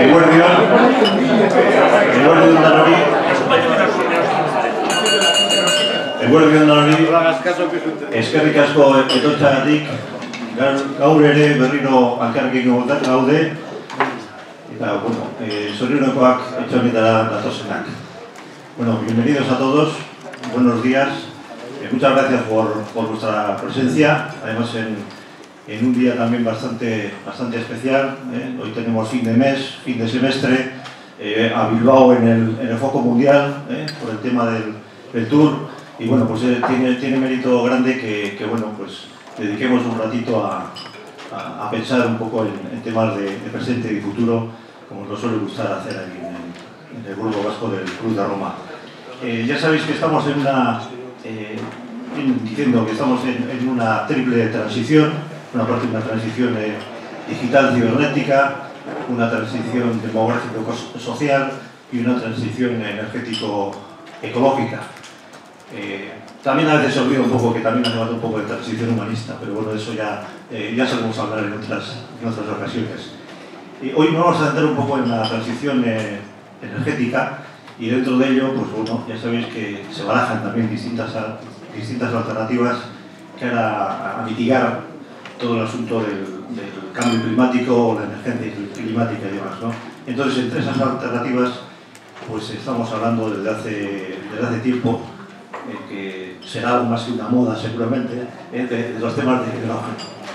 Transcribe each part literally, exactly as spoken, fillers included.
Eguerdion, Eguerdion danori, Eguerdion danori, eskerrik asko etortzeagatik, gaur ere berriro elkarrekin gaude, eta, bueno, zorionekoak etxe honetara datozenak. Bueno, bienvenidos a todos, buenos días, muchas gracias por, por vuestra presencia, además en en un día también bastante, bastante especial. ¿eh? Hoy tenemos fin de mes, fin de semestre, eh, a Bilbao en el, en el foco mundial, ¿eh? por el tema del, del Tour, y bueno, pues eh, tiene, tiene mérito grande que, que bueno, pues dediquemos un ratito a, a, a pensar un poco en, en temas de, de presente y futuro, como nos suele gustar hacer aquí en el, en el Grupo Vasco del Cruz de Roma. Eh, ya sabéis que estamos en una, eh, diciendo que estamos en, en una triple transición. Una parte de una transición eh, digital cibernética, una transición demográfico-social y una transición energético-ecológica. Eh, también a veces se olvida un poco que también hace falta un poco de transición humanista, pero bueno, de eso ya, eh, ya sabemos hablar en otras, en otras ocasiones. Y hoy nos vamos a centrar un poco en la transición eh, energética y dentro de ello, pues bueno, ya sabéis que se barajan también distintas, distintas alternativas cara a, a mitigar todo el asunto del, del cambio climático o la emergencia climática y demás, ¿no? Entonces, entre esas alternativas, pues estamos hablando desde hace, desde hace tiempo, eh, que será algo más que una moda seguramente, eh, de, de los temas de hidrógeno.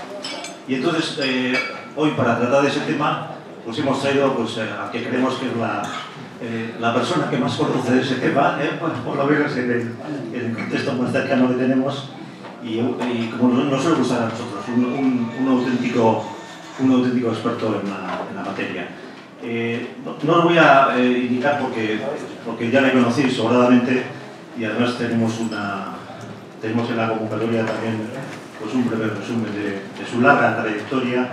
Y entonces, eh, hoy para tratar de ese tema, pues hemos traído pues, a que creemos que es la, eh, la persona que más conoce de ese tema, eh, pues, por lo menos en el, en el contexto más cercano que tenemos. Y, y como nos suele gustar a nosotros, un, un, un, auténtico, un auténtico experto en la, en la materia. Eh, no, no os voy a eh, indicar porque, porque ya le conocéis sobradamente y además tenemos, una, tenemos en la convocatoria también pues, un breve resumen de, de su larga trayectoria,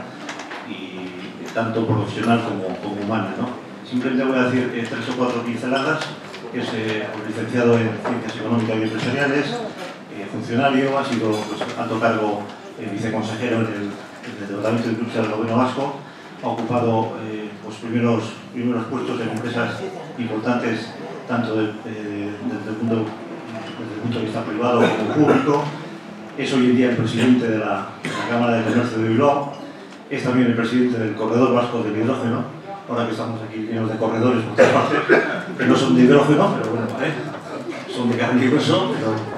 y tanto profesional como, como humana, ¿no? Simplemente voy a decir eh, tres o cuatro pinceladas. Es eh, licenciado en Ciencias Económicas y Empresariales, funcionario, ha sido pues, alto cargo eh, viceconsejero en el, en el Departamento de Industria del Gobierno Vasco, ha ocupado eh, pues, primeros, primeros puestos en empresas importantes, tanto de, eh, desde, el punto, desde el punto de vista privado como público. Es hoy en día el presidente de la, de la Cámara de Comercio de Bilbao, es también el presidente del Corredor Vasco del Hidrógeno, ahora que estamos aquí llenos de corredores por todas partes, que no son de hidrógeno, pero bueno, ¿eh? son de carne y hueso, pero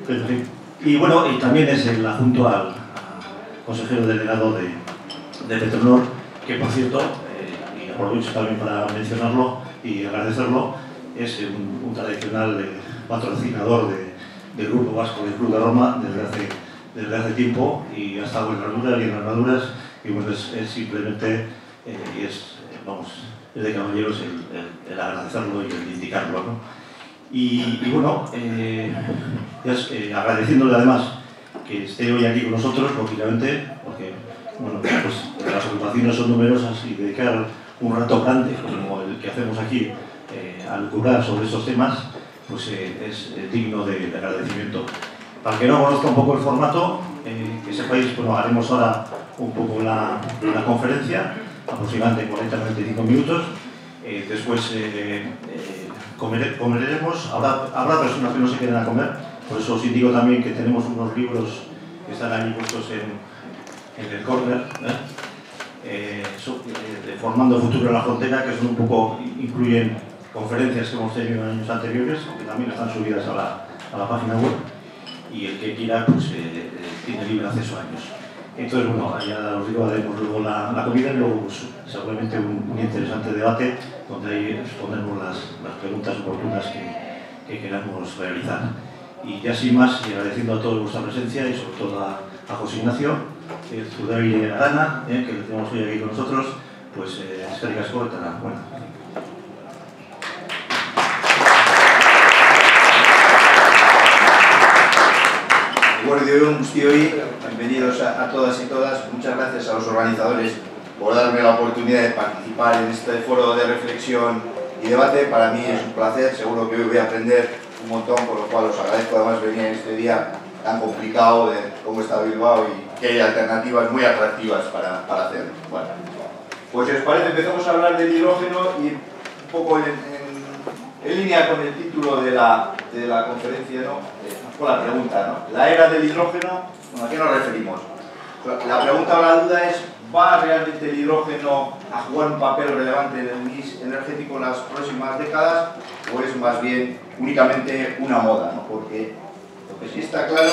y bueno, y también es el adjunto al, al consejero delegado de, de Petronor, que por cierto, eh, y aprovecho también para mencionarlo y agradecerlo, es un, un tradicional eh, patrocinador de, del Grupo Vasco del Cruz de Roma desde hace, desde hace tiempo, y ha estado en armaduras y en armaduras, y bueno, es, es simplemente, eh, y es, vamos, es de caballeros el, el, el agradecerlo y el indicarlo, ¿no? Y, y bueno, eh, es, eh, agradeciéndole además que esté hoy aquí con nosotros, lógicamente, porque bueno, pues, las ocupaciones son numerosas y dedicar un rato grande, como el que hacemos aquí, eh, al curar sobre estos temas, pues eh, es eh, digno de, de agradecimiento. Para el que no conozca un poco el formato, eh, que sepáis, bueno, haremos ahora un poco la, la conferencia, aproximadamente cuarenta a cuarenta y cinco minutos, eh, después eh, eh, Comer, comeremos, habrá, habrá personas que no se queden a comer, por eso os indico también que tenemos unos libros que están ahí puestos en, en el córner, ¿eh? Eh, so, eh, Formando Futuro en la Frontera, que son un poco, incluyen conferencias que hemos tenido en años anteriores, que también están subidas a la, a la página web, y el que quiera pues, eh, tiene libre acceso a ellos. Entonces, bueno, ya os digo, haremos luego la, la comida y luego pues, seguramente un, un interesante debate donde ahí respondemos las, las preguntas oportunas que, que queramos realizar. Y ya sin más, y agradeciendo a todos vuestra presencia y sobre todo a, a José Ignacio, el Zudairi Arana, eh, que le tenemos hoy aquí con nosotros, pues eh, eskerrik asko eta bueno. Eguerdion guztioi, bienvenidos a, a todas y todas. Muchas gracias a los organizadores por darme la oportunidad de participar en este foro de reflexión y debate. Para mí es un placer, seguro que hoy voy a aprender un montón, por lo cual os agradezco además venir en este día tan complicado de cómo está Bilbao y que hay alternativas muy atractivas para, para hacerlo. Bueno, Pues si os parece, empezamos a hablar del hidrógeno y un poco en, en, en línea con el título de la, de la conferencia, ¿no? Eh, con la pregunta, ¿no? La era del hidrógeno, ¿a qué nos referimos? La pregunta o la duda es, ¿va realmente el hidrógeno a jugar un papel relevante en el mix energético en las próximas décadas? ¿O es más bien únicamente una moda, ¿no? Porque lo que sí está claro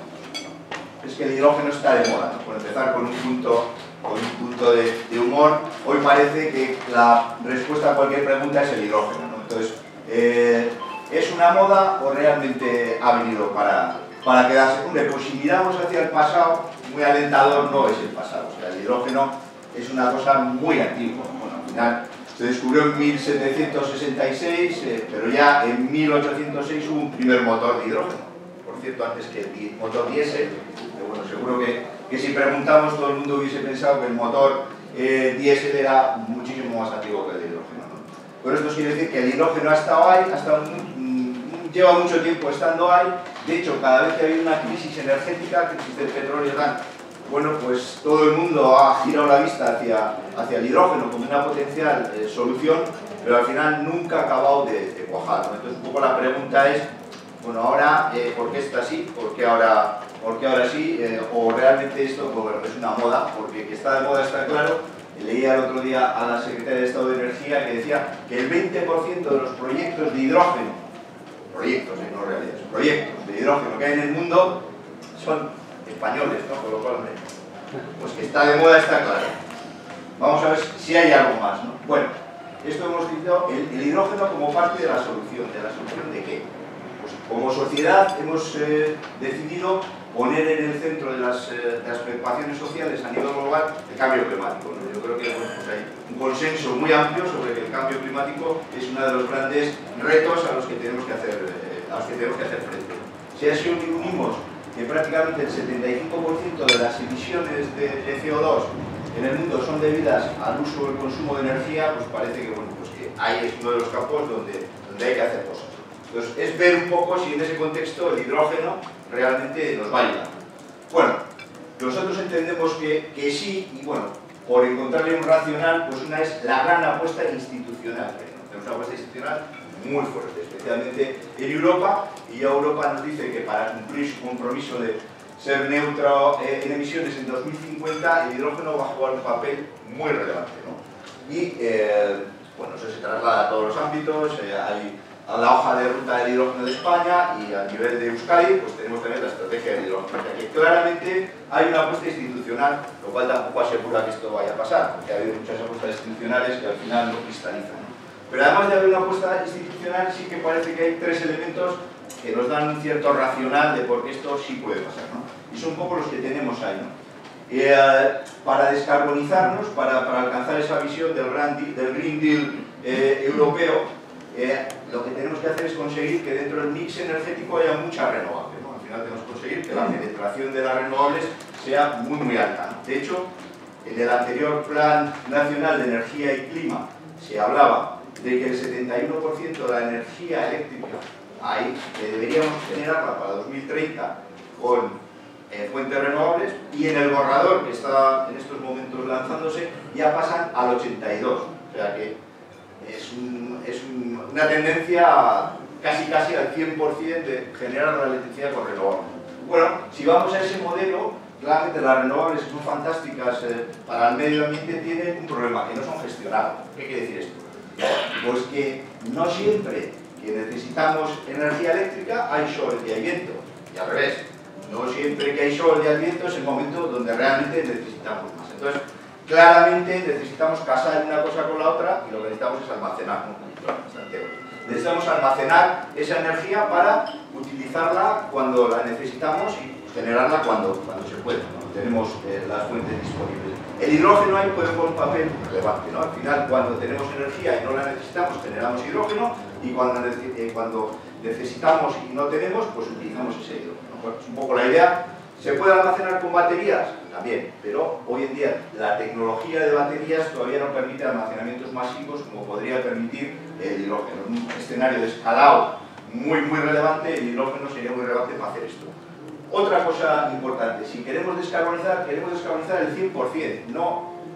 es que el hidrógeno está de moda, ¿no? Por empezar con un punto, con un punto de, de humor, hoy parece que la respuesta a cualquier pregunta es el hidrógeno, ¿no? Entonces, eh, ¿es una moda o realmente ha venido para, para quedarse? Hombre, pues si miramos hacia el pasado, muy alentador no es el pasado. O sea, el hidrógeno es una cosa muy antigua. Bueno, al final se descubrió en mil setecientos sesenta y seis, eh, pero ya en mil ochocientos seis hubo un primer motor de hidrógeno. Por cierto, antes que el motor diésel, que bueno, seguro que, que si preguntamos todo el mundo hubiese pensado que el motor eh, diésel era muchísimo más antiguo que el hidrógeno, ¿no? Pero esto quiere decir que el hidrógeno ha estado ahí, ha estado muy, lleva mucho tiempo estando ahí. De hecho, cada vez que hay una crisis energética, crisis del petróleo, tal, bueno, pues todo el mundo ha girado la vista hacia, hacia el hidrógeno como una potencial eh, solución, pero al final nunca ha acabado de, de cuajar, ¿no? Entonces, un poco la pregunta es, bueno, ahora, eh, ¿por qué está así? ¿Por qué ahora, por qué ahora sí? Eh, ¿O realmente esto bueno, es una moda? Porque que está de moda está claro. Leía el otro día a la Secretaria de Estado de Energía que decía que el veinte por ciento de los proyectos de hidrógeno, proyectos, eh, no realidades, proyectos de hidrógeno que hay en el mundo son españoles, ¿no? Por lo cual, pues que está de moda está claro. Vamos a ver si hay algo más, ¿no? Bueno, esto hemos dicho, el, el hidrógeno como parte de la solución. ¿De la solución de qué? Pues como sociedad hemos eh, decidido poner en el centro de las, eh, de las preocupaciones sociales a nivel global el cambio climático, ¿no? Yo creo que bueno, pues hay un consenso muy amplio sobre que el cambio climático es uno de los grandes retos a los que tenemos que hacer, eh, a los que tenemos que hacer frente. Si así unimos que prácticamente el setenta y cinco por ciento de las emisiones de, de C O dos en el mundo son debidas al uso y el consumo de energía, pues parece que, bueno, pues que ahí es uno de los campos donde, donde hay que hacer cosas. Entonces, es ver un poco si en ese contexto el hidrógeno realmente nos va a ayudar. Bueno, nosotros entendemos que, que sí, y bueno, por encontrarle un racional, pues una es la gran apuesta institucional. Tenemos una apuesta institucional muy fuerte, especialmente en Europa, y ya Europa nos dice que para cumplir su compromiso de ser neutro eh, en emisiones en dos mil cincuenta, el hidrógeno va a jugar un papel muy relevante, ¿no? Y, eh, bueno, eso se traslada a todos los ámbitos, eh, hay a la hoja de ruta del hidrógeno de España y a nivel de Euskadi, pues tenemos también la estrategia del hidrógeno. O sea que claramente hay una apuesta institucional, lo cual tampoco asegura que esto vaya a pasar, porque ha habido muchas apuestas institucionales que al final no cristalizan, ¿no? Pero además de haber una apuesta institucional, sí que parece que hay tres elementos que nos dan un cierto racional de por qué esto sí puede pasar, ¿no? Y son un poco los que tenemos ahí, ¿no? Eh, para descarbonizarnos, para, para alcanzar esa visión del, gran, del Green Deal eh, europeo, Eh, lo que tenemos que hacer es conseguir que dentro del mix energético haya mucha renovable, ¿no? Al final tenemos que conseguir que la penetración de las renovables sea muy muy alta, ¿no? De hecho, en el anterior Plan Nacional de Energía y Clima se hablaba de que el setenta y uno por ciento de la energía eléctrica ahí que deberíamos generarla para dos mil treinta con eh, fuentes renovables, y en el borrador que está en estos momentos lanzándose ya pasan al ochenta y dos, o sea que es, un, es un, una tendencia casi casi al cien por cien de generar la electricidad con renovables. Bueno, si vamos a ese modelo, claramente las renovables, que son fantásticas eh, para el medio ambiente, tienen un problema, que no son gestionables. ¿Qué quiere decir esto? Pues que no siempre que necesitamos energía eléctrica hay sol y hay viento, y al revés, no siempre que hay sol y hay viento es el momento donde realmente necesitamos más. Entonces, claramente necesitamos casar una cosa con la otra, y lo que necesitamos es almacenar, ¿no? Necesitamos almacenar esa energía para utilizarla cuando la necesitamos y generarla cuando, cuando se puede, ¿no? Tenemos eh, las fuentes disponibles. El hidrógeno ahí puede jugar un papel relevante, ¿no? Al final, cuando tenemos energía y no la necesitamos, generamos hidrógeno, y cuando, eh, cuando necesitamos y no tenemos, pues utilizamos ese hidrógeno. Bueno, es un poco la idea. ¿Se puede almacenar con baterías? También, pero hoy en día la tecnología de baterías todavía no permite almacenamientos masivos como podría permitir el hidrógeno. En un escenario de escalado muy, muy relevante, el hidrógeno sería muy relevante para hacer esto. Otra cosa importante, si queremos descarbonizar, queremos descarbonizar el cien por cien, no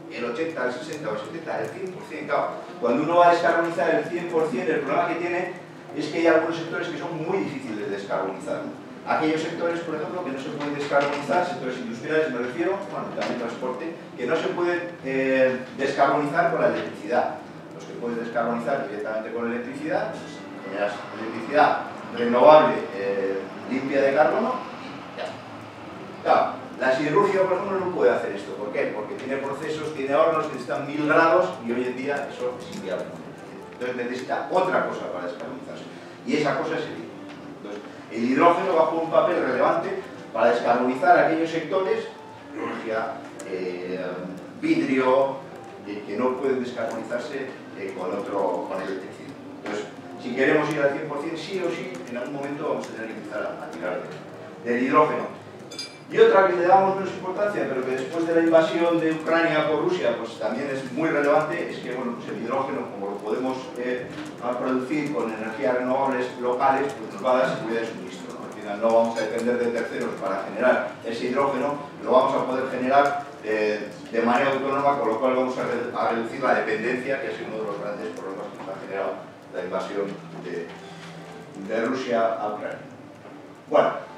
el ochenta, el sesenta, el setenta, el cien por cien, claro. Cuando uno va a descarbonizar el cien por cien, el problema que tiene es que hay algunos sectores que son muy difíciles de descarbonizar. Aquellos sectores, por ejemplo, que no se pueden descarbonizar, sectores industriales me refiero, bueno, también transporte, que no se pueden eh, descarbonizar con la electricidad. Los que puedes descarbonizar directamente con electricidad, pues generas electricidad renovable, eh, limpia de carbono, y ya está. Claro, la siderurgia, por ejemplo, no puede hacer esto. ¿Por qué? Porque tiene procesos, tiene hornos que están mil grados y hoy en día eso es inviable. Entonces necesita otra cosa para descarbonizarse. Y esa cosa es el hidrógeno. Entonces, el hidrógeno va a jugar un papel relevante para descarbonizar aquellos sectores, energía, eh, vidrio, eh, que no pueden descarbonizarse eh, con, otro, con electricidad. Entonces, si queremos ir al cien por cien, sí o sí, en algún momento vamos a tener que empezar a, a tirar del hidrógeno. Y otra que le damos menos importancia, pero que después de la invasión de Ucrania por Rusia, pues también es muy relevante, es que bueno, pues el hidrógeno, como lo podemos eh, producir con energías renovables locales, pues nos va a dar seguridad de suministro, ¿no? Al final no vamos a depender de terceros para generar ese hidrógeno, lo vamos a poder generar eh, de manera autónoma, con lo cual vamos a, re a reducir la dependencia, que es uno de los grandes problemas que nos ha generado la invasión de, de Rusia a Ucrania. Bueno.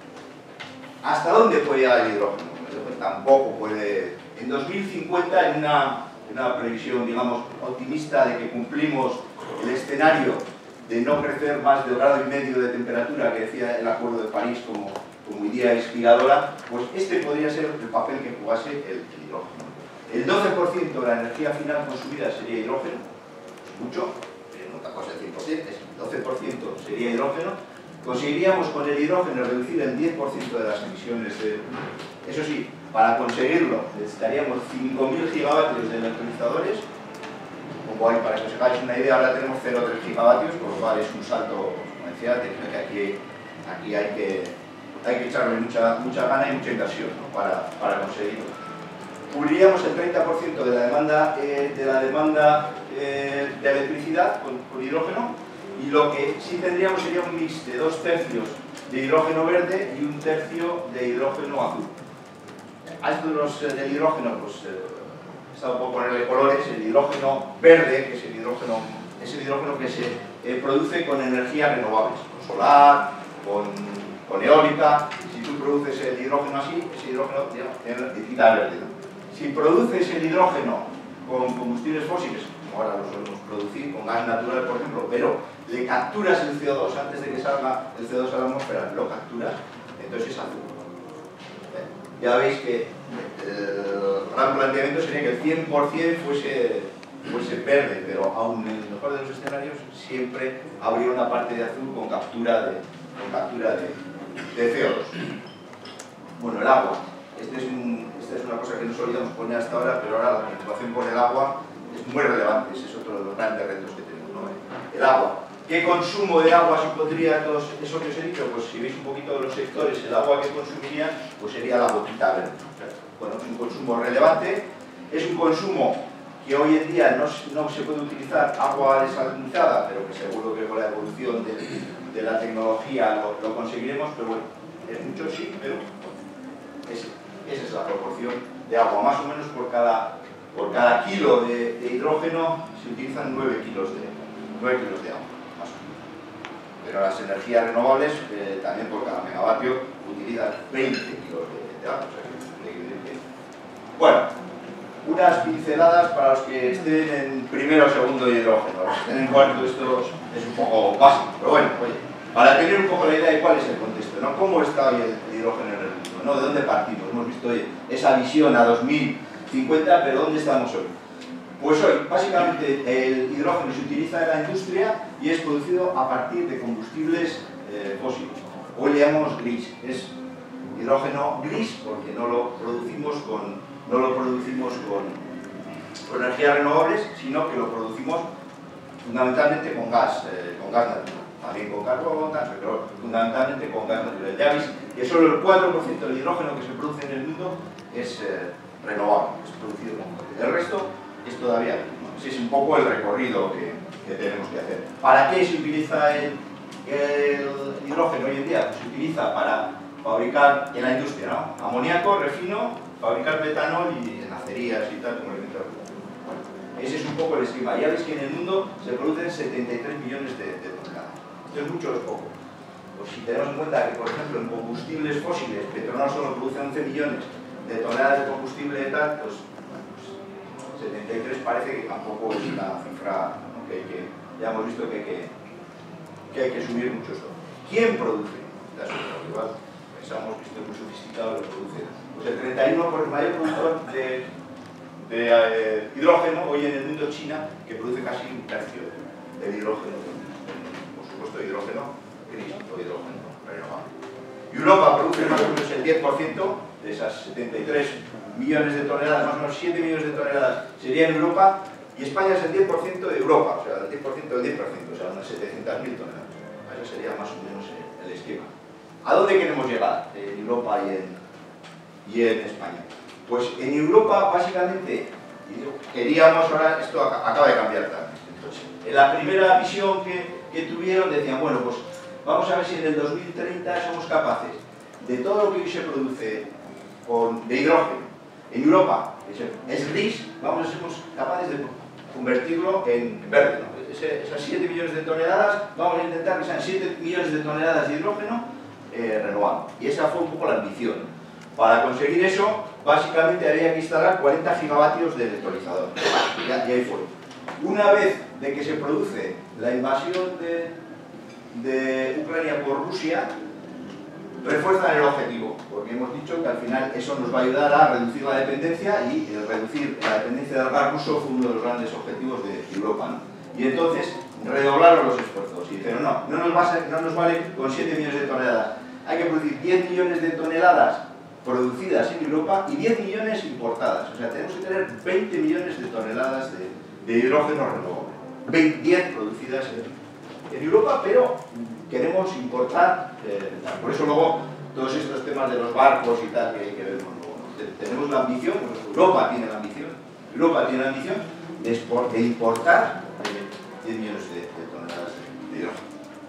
¿Hasta dónde puede llegar el hidrógeno? Pues tampoco puede... En dos mil cincuenta, en una, en una previsión, digamos, optimista de que cumplimos el escenario de no crecer más de un grado y medio de temperatura que decía el Acuerdo de París como, como idea inspiradora, pues este podría ser el papel que jugase el, el hidrógeno. El doce por ciento de la energía final consumida sería hidrógeno, es mucho, pero no otra cosa el cien por cien, es el doce por ciento sería hidrógeno. Conseguiríamos con el hidrógeno reducir el diez por ciento de las emisiones de... Eso sí, para conseguirlo necesitaríamos cinco mil gigavatios de electrolizadores, como hay, para que os hagáis una idea, ahora tenemos cero coma tres gigavatios, con lo cual es un salto exponencial, que aquí, aquí hay, que, hay que echarle mucha, mucha gana y mucha inversión, ¿no? para, para conseguirlo. Cubriríamos el treinta por ciento de la demanda, eh, de, la demanda eh, de electricidad con, con hidrógeno, y lo que sí tendríamos sería un mix de dos tercios de hidrógeno verde y un tercio de hidrógeno azul. A estos del hidrógeno, pues eh, he estado por ponerle colores. El hidrógeno verde, que es el hidrógeno, es el hidrógeno que se eh, produce con energías renovables, con solar, con, con eólica. Si tú produces el hidrógeno así, ese hidrógeno tiene electricidad verde, ¿no? Si produces el hidrógeno con combustibles fósiles, como ahora lo solemos producir, con gas natural, por ejemplo, pero le capturas el C O dos antes de que salga el C O dos a la atmósfera, lo capturas, entonces es azul. Ya veis que el gran planteamiento sería que el cien por cien fuese, fuese verde, pero aún en el mejor de los escenarios siempre habría una parte de azul con captura de, con captura de, de C O dos. Bueno, el agua. Este es un, esta es una cosa que no solíamos poner hasta ahora, pero ahora la preocupación por el agua es muy relevante. Ese es otro de los grandes retos que tenemos, ¿no? El agua. ¿Qué consumo de agua supondría todo eso que os he dicho? Pues si veis un poquito de los sectores, el agua que consumirían, pues sería la gotita verde. Bueno, es un consumo relevante, es un consumo que hoy en día no, no se puede utilizar agua desalinizada, pero que seguro que con la evolución de, de la tecnología lo, lo conseguiremos, pero bueno, es mucho sí, pero bueno, es, esa es la proporción de agua. Más o menos por cada, por cada kilo de, de hidrógeno se utilizan nueve kilos de, nueve kilos de agua. Pero las energías renovables, eh, también por cada megavatio, utilizan veinte kilos de, de agua. O sea, que, bueno, unas pinceladas para los que estén en primero o segundo de hidrógeno. Los que estén en cuarto, esto es un poco básico. Pero bueno, oye, para tener un poco la idea de cuál es el contexto, ¿no? ¿Cómo está hoy el hidrógeno en el mundo, ¿no? ¿De dónde partimos? Hemos visto hoy esa visión a dos mil cincuenta, pero ¿dónde estamos hoy? Pues hoy, básicamente, el hidrógeno se utiliza en la industria y es producido a partir de combustibles eh, fósiles. Hoy le llamamos gris. Es hidrógeno gris porque no lo producimos con, no lo producimos con, con energías renovables, sino que lo producimos fundamentalmente con gas, eh, con gas natural. También con carbón, pero fundamentalmente con gas natural. Ya veis que solo el cuatro por ciento del hidrógeno que se produce en el mundo es eh, renovable, es producido con gas. El resto es todavía, ¿no? Ese es un poco el recorrido que, que tenemos que hacer. ¿Para qué se utiliza el, el hidrógeno hoy en día? Pues se utiliza para fabricar en la industria, ¿no? Amoníaco, refino, fabricar metanol y en acerías y tal, como el Ese es un poco el esquema. Ya veis que en el mundo se producen setenta y tres millones de, de toneladas. Esto es mucho o es poco. Pues si tenemos en cuenta que, por ejemplo, en combustibles fósiles, Petronor solo produce once millones de toneladas de combustible de tal, pues, bueno, pues setenta y tres parece que tampoco es una cifra, ¿no? que, que ya hemos visto que hay que, que, hay que subir mucho esto. ¿Quién produce? Las igual pensamos que esto es muy sofisticado, lo produce. Pues el treinta y uno por ciento mayor productor de, de eh, hidrógeno hoy en el mundo, China, que produce casi un tercio del hidrógeno, por supuesto hidrógeno gris o hidrógeno renovable. Europa produce más o menos el diez por ciento de esas setenta y tres millones de toneladas, más o menos siete millones de toneladas sería en Europa, y España es el diez por ciento de Europa, o sea, el diez por ciento del diez por ciento, o sea, unas setecientas mil toneladas. Ese sería más o menos el, el esquema. ¿A dónde queremos llegar en Europa y en, y en España? Pues en Europa, básicamente, queríamos, ahora esto acaba de cambiar también. Entonces, en la primera visión que, que tuvieron decían, bueno, pues vamos a ver si en el dos mil treinta somos capaces de todo lo que hoy se produce con, de hidrógeno en Europa, es gris, vamos a ser capaces de convertirlo en verde, ¿no? Ese, esas siete millones de toneladas, vamos a intentar que sean siete millones de toneladas de hidrógeno eh, renovable. Y esa fue un poco la ambición. Para conseguir eso, básicamente había que instalar cuarenta gigavatios de electrolizador. Y ahí fue. Una vez de que se produce la invasión de, de Ucrania por Rusia, refuerzan el objetivo, porque hemos dicho que al final eso nos va a ayudar a reducir la dependencia, y el reducir la dependencia del gas ruso fue uno de los grandes objetivos de Europa, ¿no? Y entonces redoblaron los esfuerzos y dijeron, no, no nos, va a ser, no nos vale con siete millones de toneladas, hay que producir diez millones de toneladas producidas en Europa y diez millones importadas, o sea, tenemos que tener veinte millones de toneladas de, de hidrógeno renovable, diez producidas en, en Europa, pero queremos importar, eh, por eso luego todos estos temas de los barcos y tal que, que vemos luego, ¿no? Tenemos la ambición, pues Europa tiene la ambición, Europa tiene la ambición de, export, de importar diez millones de, de toneladas de, de hidrógeno.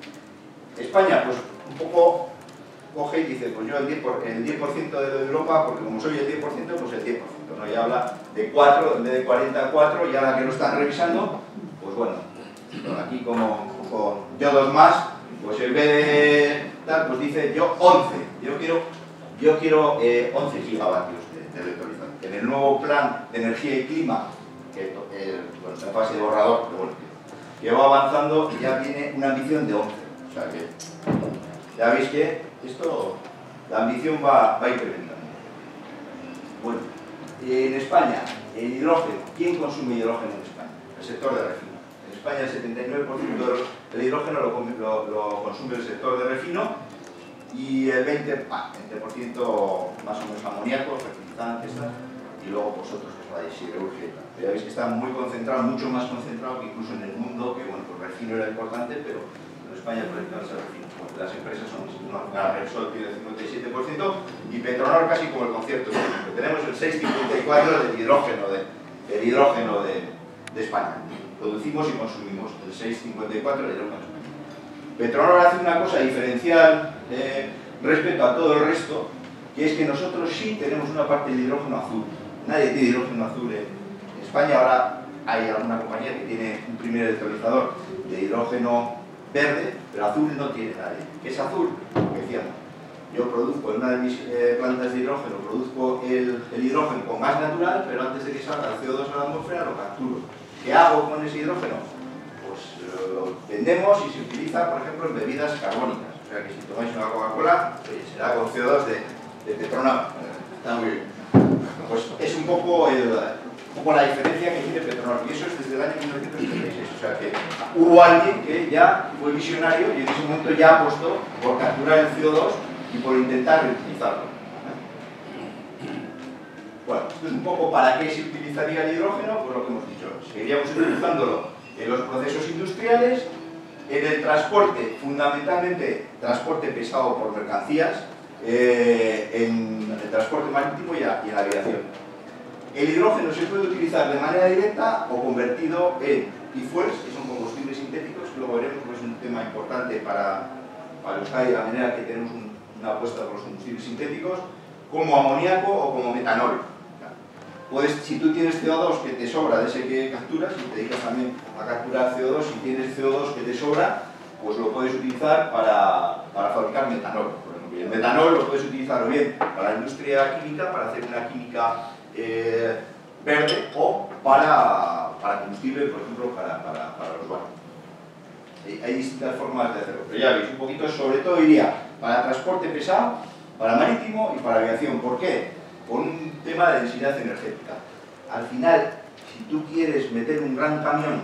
España, pues un poco coge y dice, pues yo el diez por ciento, el diez por ciento de Europa, porque como soy el diez por ciento, pues el diez por ciento, ¿no? Y habla de cuatro en vez de cuarenta y cuatro, y ahora que lo están revisando, pues bueno, aquí como, como yo dos más, pues en vez de tal, pues dice yo once, yo quiero, yo quiero eh, once gigavatios de, de electrolización. En el nuevo plan de energía y clima, que eh, bueno, está en fase de borrador, pero bueno, que va avanzando, y ya tiene una ambición de once. O sea que ya veis que esto, la ambición va, va incrementando. Bueno, en España, el hidrógeno, ¿quién consume hidrógeno en España? El sector de refino. En España el setenta y nueve por ciento del hidrógeno lo, lo, lo consume el sector de refino, y el veinte por ciento más o menos amoníaco, fertilizantes, y luego vosotros, que es la siderurgia. Ya veis que está muy concentrado, mucho más concentrado que incluso en el mundo, que bueno, pues refino era importante, pero en España por ejemplo es el refino. Las empresas son, no, Repsol tiene el cincuenta y siete por ciento y Petronor casi como el concierto. Tenemos el seis coma cincuenta y cuatro por ciento del hidrógeno, de, del hidrógeno de, de España. Producimos y consumimos el seis coma cincuenta y cuatro por ciento del hidrógeno de España. Petronor hace una cosa diferencial eh, respecto a todo el resto, que es que nosotros sí tenemos una parte del hidrógeno azul. Nadie tiene hidrógeno azul en España. Ahora hay alguna compañía que tiene un primer electrolizador de hidrógeno verde, pero azul no tiene nadie. ¿Qué es azul? Como decíamos, yo produzco en una de mis eh, plantas de hidrógeno, produzco el, el hidrógeno con gas natural, pero antes de que salga el C O dos a la atmósfera lo capturo. ¿Qué hago con ese hidrógeno? Pues lo vendemos y se utiliza, por ejemplo, en bebidas carbónicas. O sea que si tomáis una Coca-Cola, pues será con C O dos de, de Petronor. Está muy bien. Pues es un poco el, un poco la diferencia que tiene Petronor, y eso es desde el año mil novecientos setenta y seis, o sea que hubo alguien que ya fue visionario y en ese momento ya apostó por capturar el C O dos y por intentar reutilizarlo. Bueno, esto es un poco para qué se utilizaría el hidrógeno, pues lo que hemos dicho, seguiríamos utilizándolo en los procesos industriales, en el transporte, fundamentalmente transporte pesado por mercancías, eh, en el transporte marítimo y, a, y en la aviación. El hidrógeno se puede utilizar de manera directa o convertido en e-fuels, que son combustibles sintéticos, que luego veremos que es un tema importante para, para Euskadi, de la manera que tenemos un, una apuesta por los combustibles sintéticos, como amoníaco o como metanol. puedes, si tú tienes C O dos que te sobra de ese que capturas y te dedicas también a capturar C O dos, si tienes C O dos que te sobra, pues lo puedes utilizar para, para fabricar metanol, por ejemplo. Y el metanol lo puedes utilizar o bien para la industria química, para hacer una química eh, verde, o para, para combustible, por ejemplo, para, para, para los barcos. Hay distintas formas de hacerlo, pero ya veis, un poquito, sobre todo iría para transporte pesado, para marítimo y para aviación. ¿Por qué? Por un tema de densidad energética. Al final, si tú quieres meter un gran camión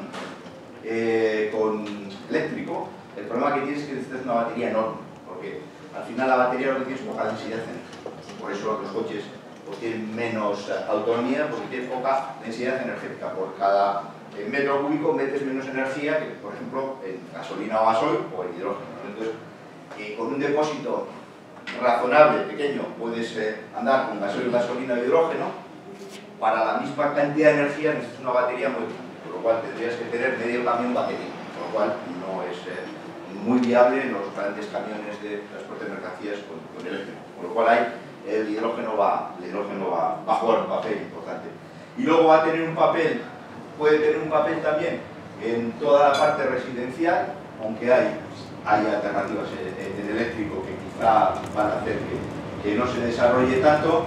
eh, con eléctrico, el problema que tienes es que necesitas una batería enorme, porque al final la batería lo que tiene es poca densidad energética. Por eso los coches pues, tienen menos autonomía, porque tienen poca densidad energética. Por cada en metro cúbico metes menos energía que, por ejemplo, en gasolina o gasoil o en hidrógeno. Entonces, eh, con un depósito razonable, pequeño, puedes eh, andar con gasoil, gasolina o hidrógeno. Para la misma cantidad de energía necesitas una batería muy grande, por lo cual tendrías que tener medio camión batería, por lo cual no es eh, muy viable los grandes camiones de transporte de mercancías con, con eléctrico. Por lo cual hay, el hidrógeno va, el hidrógeno va, va a jugar un papel importante. Y luego va a tener un papel puede tener un papel también en toda la parte residencial, aunque hay, hay alternativas en, en eléctrico que quizá van a hacer que, que no se desarrolle tanto.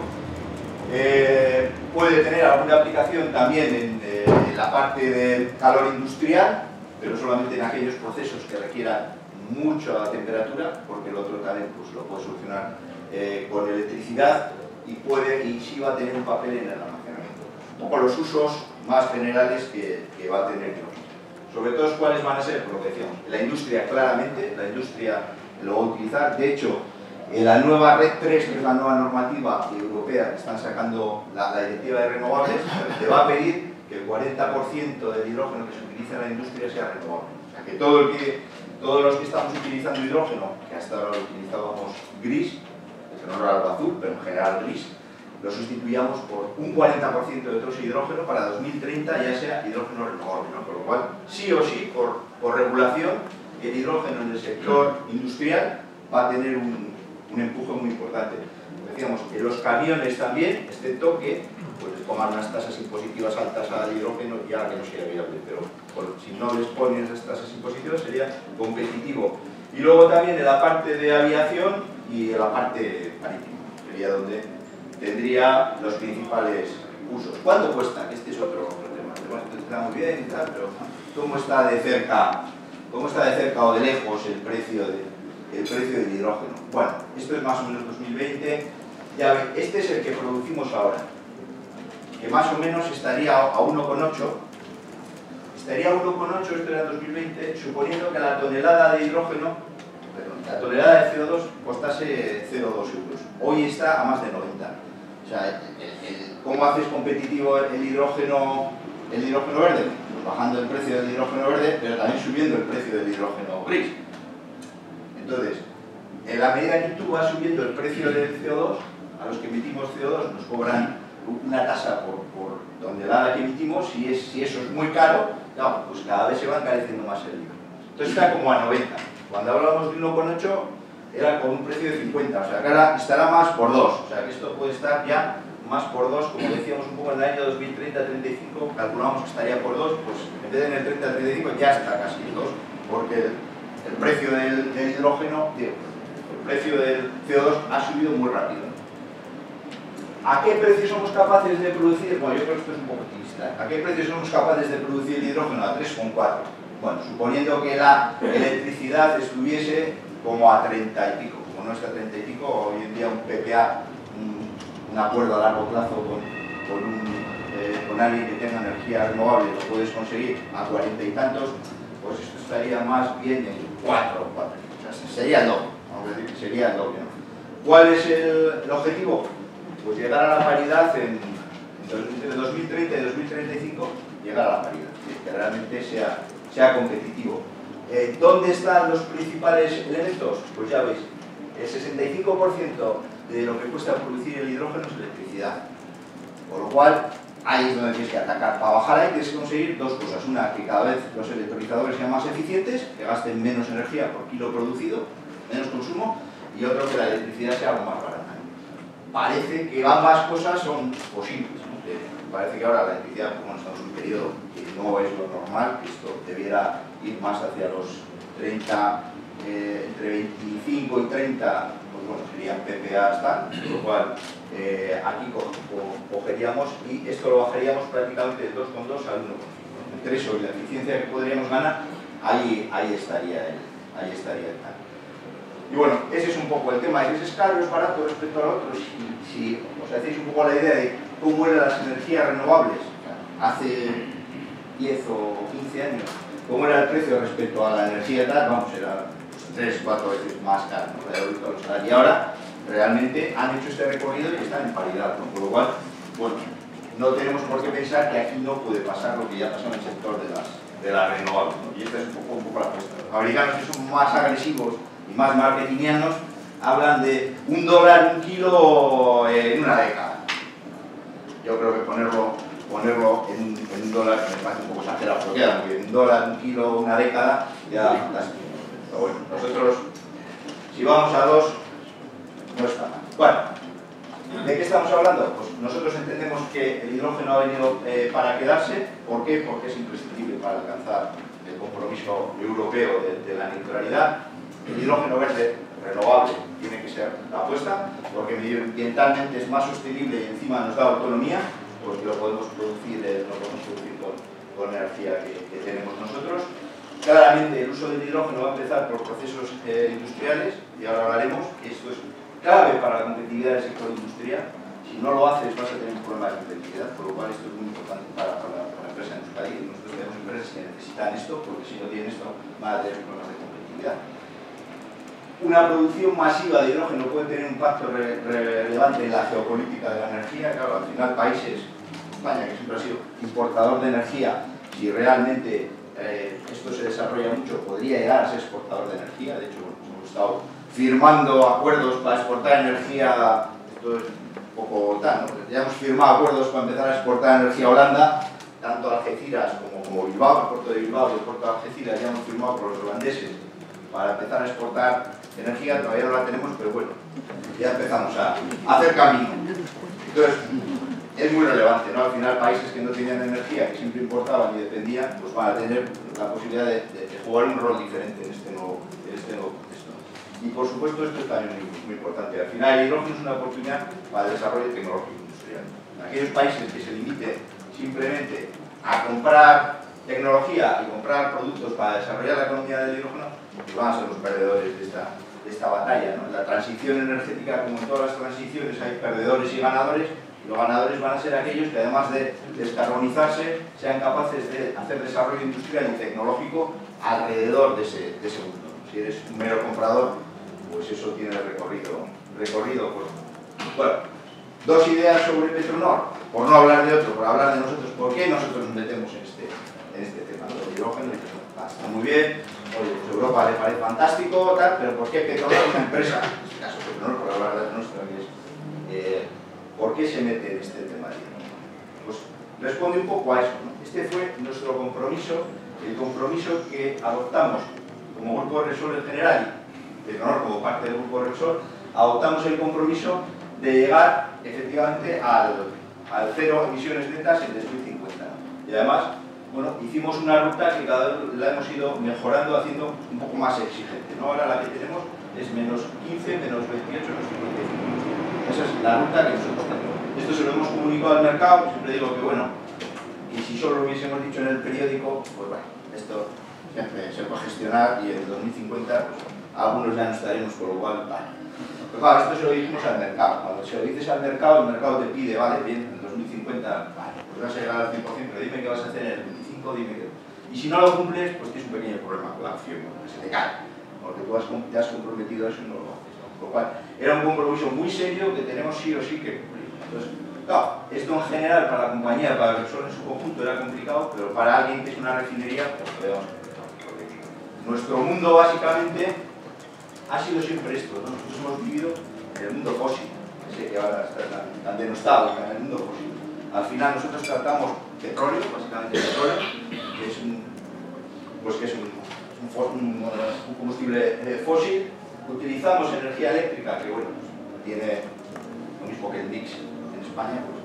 Eh, puede tener alguna aplicación también en, eh, en la parte de calor industrial, pero solamente en aquellos procesos que requieran mucha temperatura, porque el otro también pues, lo puede solucionar eh, con electricidad y, puede, y sí va a tener un papel en el almacenamiento. Un poco los usos más generales que, que va a tener hidrógeno. Sobre todo, ¿cuáles van a ser? Por lo que decíamos, la industria claramente, la industria lo va a utilizar. De hecho, en la nueva Red tres, que es la nueva normativa europea que están sacando la, la directiva de renovables, te va a pedir que el cuarenta por ciento del hidrógeno que se utiliza en la industria sea renovable. O sea, que, todo el que todos los que estamos utilizando hidrógeno, que hasta ahora lo utilizábamos gris, que no era algo azul, pero en general gris, lo sustituyamos por un cuarenta por ciento de otro hidrógeno para dos mil treinta ya sea hidrógeno renovable, ¿no? Por lo cual, sí o sí, por, por regulación, el hidrógeno en el sector industrial va a tener un, un empuje muy importante. Decíamos que los camiones también, excepto que pues, les pongan unas tasas impositivas altas al hidrógeno, ya que no sería viable, pero por, si no les ponen esas tasas impositivas sería competitivo. Y luego también en la parte de aviación y en la parte marítima, sería donde tendría los principales usos. ¿Cuánto cuesta? Este es otro, otro tema. Bueno, esto está muy bien y tal, pero ¿cómo está de cerca, cómo está de cerca o de lejos el precio, de, el precio del hidrógeno? Bueno, esto es más o menos dos mil veinte. Ya ven, este es el que producimos ahora, que más o menos estaría a uno coma ocho. Estaría a uno coma ocho, esto era en dos mil veinte, suponiendo que la tonelada de hidrógeno, perdón, la tonelada de C O dos costase cero coma dos euros. Hoy está a más de noventa. O sea, el, el, ¿cómo haces competitivo el hidrógeno, el hidrógeno verde? Pues bajando el precio del hidrógeno verde, pero también subiendo el precio del hidrógeno gris. Entonces, en la medida que tú vas subiendo el precio del C O dos, a los que emitimos C O dos nos cobran una tasa por, por tonelada que emitimos, y es, si eso es muy caro, no, pues cada vez se va encareciendo más el hidrógeno. Entonces está como a noventa. Cuando hablamos de uno coma ocho, era con un precio de cincuenta, o sea que ahora estará más por dos, o sea que esto puede estar ya más por dos, como decíamos un poco en el año dos mil treinta treinta y cinco, calculamos que estaría por dos, pues en vez de en el treinta treinta y cinco ya está casi en dos, porque el, el precio del, del hidrógeno, digo, el precio del C O dos ha subido muy rápido. ¿A qué precio somos capaces de producir? Bueno, yo creo que esto es un poco triste. ¿A qué precio somos capaces de producir el hidrógeno? A tres coma cuatro. Bueno, suponiendo que la electricidad estuviese como a treinta y pico, como no está a treinta y pico, hoy en día un P P A, un, un acuerdo a largo plazo con, con, un, eh, con alguien que tenga energía renovable, lo puedes conseguir a cuarenta y tantos, pues esto estaría más bien en cuatro, cuatro. O sea, sería el doble, vamos a decir que sería el doble, ¿no? ¿Cuál es el, el objetivo? Pues llegar a la paridad en, entre dos mil treinta y dos mil treinta y cinco, llegar a la paridad, que realmente sea, sea competitivo. Eh, ¿Dónde están los principales elementos? Pues ya veis, el sesenta y cinco por ciento de lo que cuesta producir el hidrógeno es electricidad. Por lo cual, ahí es donde tienes que atacar. Para bajar ahí tienes que conseguir dos cosas. Una, que cada vez los electrolizadores sean más eficientes, que gasten menos energía por kilo producido, menos consumo, y otro, que la electricidad sea algo más barata. Parece que ambas cosas son posibles, ¿no? parece que ahora la electricidad, como estamos en un periodo que no es lo normal, que esto debiera ir más hacia los treinta, eh, entre veinticinco y treinta, pues bueno, serían P P As tal, con lo cual eh, aquí co co cogeríamos y esto lo bajaríamos prácticamente de dos coma dos al uno coma cinco. Entre eso y la eficiencia que podríamos ganar, ahí, ahí estaría el, ahí estaría el tal. Y bueno, ese es un poco el tema, es caro, es barato respecto al otro. Si, si os hacéis un poco la idea de cómo eran las energías renovables hace diez o quince años, cómo era el precio respecto a la energía tal, vamos, era tres, cuatro veces más caro, ¿no? Y ahora realmente han hecho este recorrido y están en paridad, ¿no? Por lo cual, bueno, no tenemos por qué pensar que aquí no puede pasar lo que ya pasó en el sector de las, de las renovables, ¿no? Y esta es un poco, un poco la cuestión. Los fabricantes que son más agresivos y más marketingianos hablan de un dólar un kilo en una década. Yo creo que ponerlo, ponerlo en, en un dólar me parece un poco exagerado, pero queda muy bien. Un dólar, un kilo, una década, ya las. Pero bueno, nosotros, si vamos a dos, no está mal. Bueno, ¿de qué estamos hablando? Pues nosotros entendemos que el hidrógeno ha venido eh, para quedarse. ¿Por qué? Porque es imprescindible para alcanzar el compromiso europeo de, de la neutralidad. El hidrógeno verde renovable tiene que ser la apuesta, porque medioambientalmente es más sostenible y encima nos da autonomía, porque lo podemos producir, eh, lo podemos producir con, con energía que, que tenemos nosotros. Claramente el uso del hidrógeno va a empezar por procesos eh, industriales, y ahora hablaremos. Esto es clave para la competitividad del sector industrial. Si no lo haces vas a tener un problema de competitividad, por lo cual esto es muy importante para, para, para la empresa en Euskadi. Nosotros tenemos empresas que necesitan esto, porque si no tienen esto van a tener problemas de competitividad. Una producción masiva de hidrógeno puede tener un impacto re relevante en la geopolítica de la energía. Claro, al final países, España, que siempre ha sido importador de energía, si realmente eh, esto se desarrolla mucho, podría llegar a ser exportador de energía. De hecho, bueno, hemos estado firmando acuerdos para exportar energía, esto es un poco tal, ¿no? Ya hemos firmado acuerdos para empezar a exportar energía a Holanda, tanto Algeciras como, como Bilbao, el puerto de Bilbao y el puerto de Algeciras ya hemos firmado con los holandeses para empezar a exportar energía. Todavía no la tenemos, pero bueno, ya empezamos a, a hacer camino. Entonces, es muy relevante, ¿no? Al final, países que no tenían energía, que siempre importaban y dependían, pues van a tener la posibilidad de, de, de jugar un rol diferente en este nuevo, en este nuevo contexto. Y por supuesto, esto es también muy, muy importante. Al final, el hidrógeno es una oportunidad para el desarrollo tecnológico industrial. Aquellos países que se limiten simplemente a comprar tecnología y comprar productos para desarrollar la economía del hidrógeno, pues van a ser los perdedores de esta, de esta batalla, ¿no? La transición energética, como en todas las transiciones, hay perdedores y ganadores, y los ganadores van a ser aquellos que, además de descarbonizarse, sean capaces de hacer desarrollo industrial y tecnológico alrededor de ese, de ese mundo. Si eres un mero comprador, pues eso tiene recorrido, recorrido corto. Bueno, dos ideas sobre Petronor, por no hablar de otro, por hablar de nosotros. ¿Por qué nosotros nos metemos en este, en este tema, ¿no? El hidrógeno y Petronor. Ah, está muy bien, oye, pues Europa le parece fantástico, tal, pero ¿por qué Petronor es una empresa? En este caso Petronor, por hablar de la nuestra, que es, eh, ¿por qué se mete en este tema de hidrógeno? Pues responde un poco a eso, ¿no? Este fue nuestro compromiso, el compromiso que adoptamos como Grupo Repsol en general, y Petronor como parte del Grupo Repsol, adoptamos el compromiso de llegar efectivamente al, al cero emisiones netas en dos mil cincuenta, ¿no? Y además, bueno, hicimos una ruta que cada vez la hemos ido mejorando, haciendo un poco más exigente, ¿no? Ahora la que tenemos es menos quince, menos veintiocho, menos cincuenta y cinco. Esa es la ruta que nosotros tenemos. Esto se lo hemos comunicado al mercado. Siempre digo que, bueno, y si solo lo hubiésemos dicho en el periódico, pues bueno, esto siempre se puede gestionar, y en dos mil cincuenta pues, algunos ya no estaremos, por lo cual, vale. Pero claro, esto se lo dijimos al mercado. Cuando se lo dices al mercado, el mercado te pide, vale, bien, en dos mil cincuenta, vale, pues vas a llegar al cien por cien, pero dime qué vas a hacer en el veinticinco, dime qué. Y si no lo cumples, pues tienes un pequeño problema con la acción, que se te cae, porque tú has, te has comprometido a eso y no lo haces, ¿no? Por lo cual, era un compromiso muy serio que tenemos sí o sí que cumplir. Entonces, claro, esto en general para la compañía, para Repsol en su conjunto era complicado, pero para alguien que es una refinería, pues lo debemos complicado. Porque nuestro mundo básicamente ha sido siempre esto, ¿no? Nosotros hemos vivido en el mundo fósil, ese que ahora está tan, tan denostado, en el mundo fósil. Al final nosotros tratamos petróleo, básicamente petróleo, que es un, pues que es un, un, un, un combustible eh, fósil. Utilizamos energía eléctrica, que bueno, pues tiene lo mismo que el mix en España, pues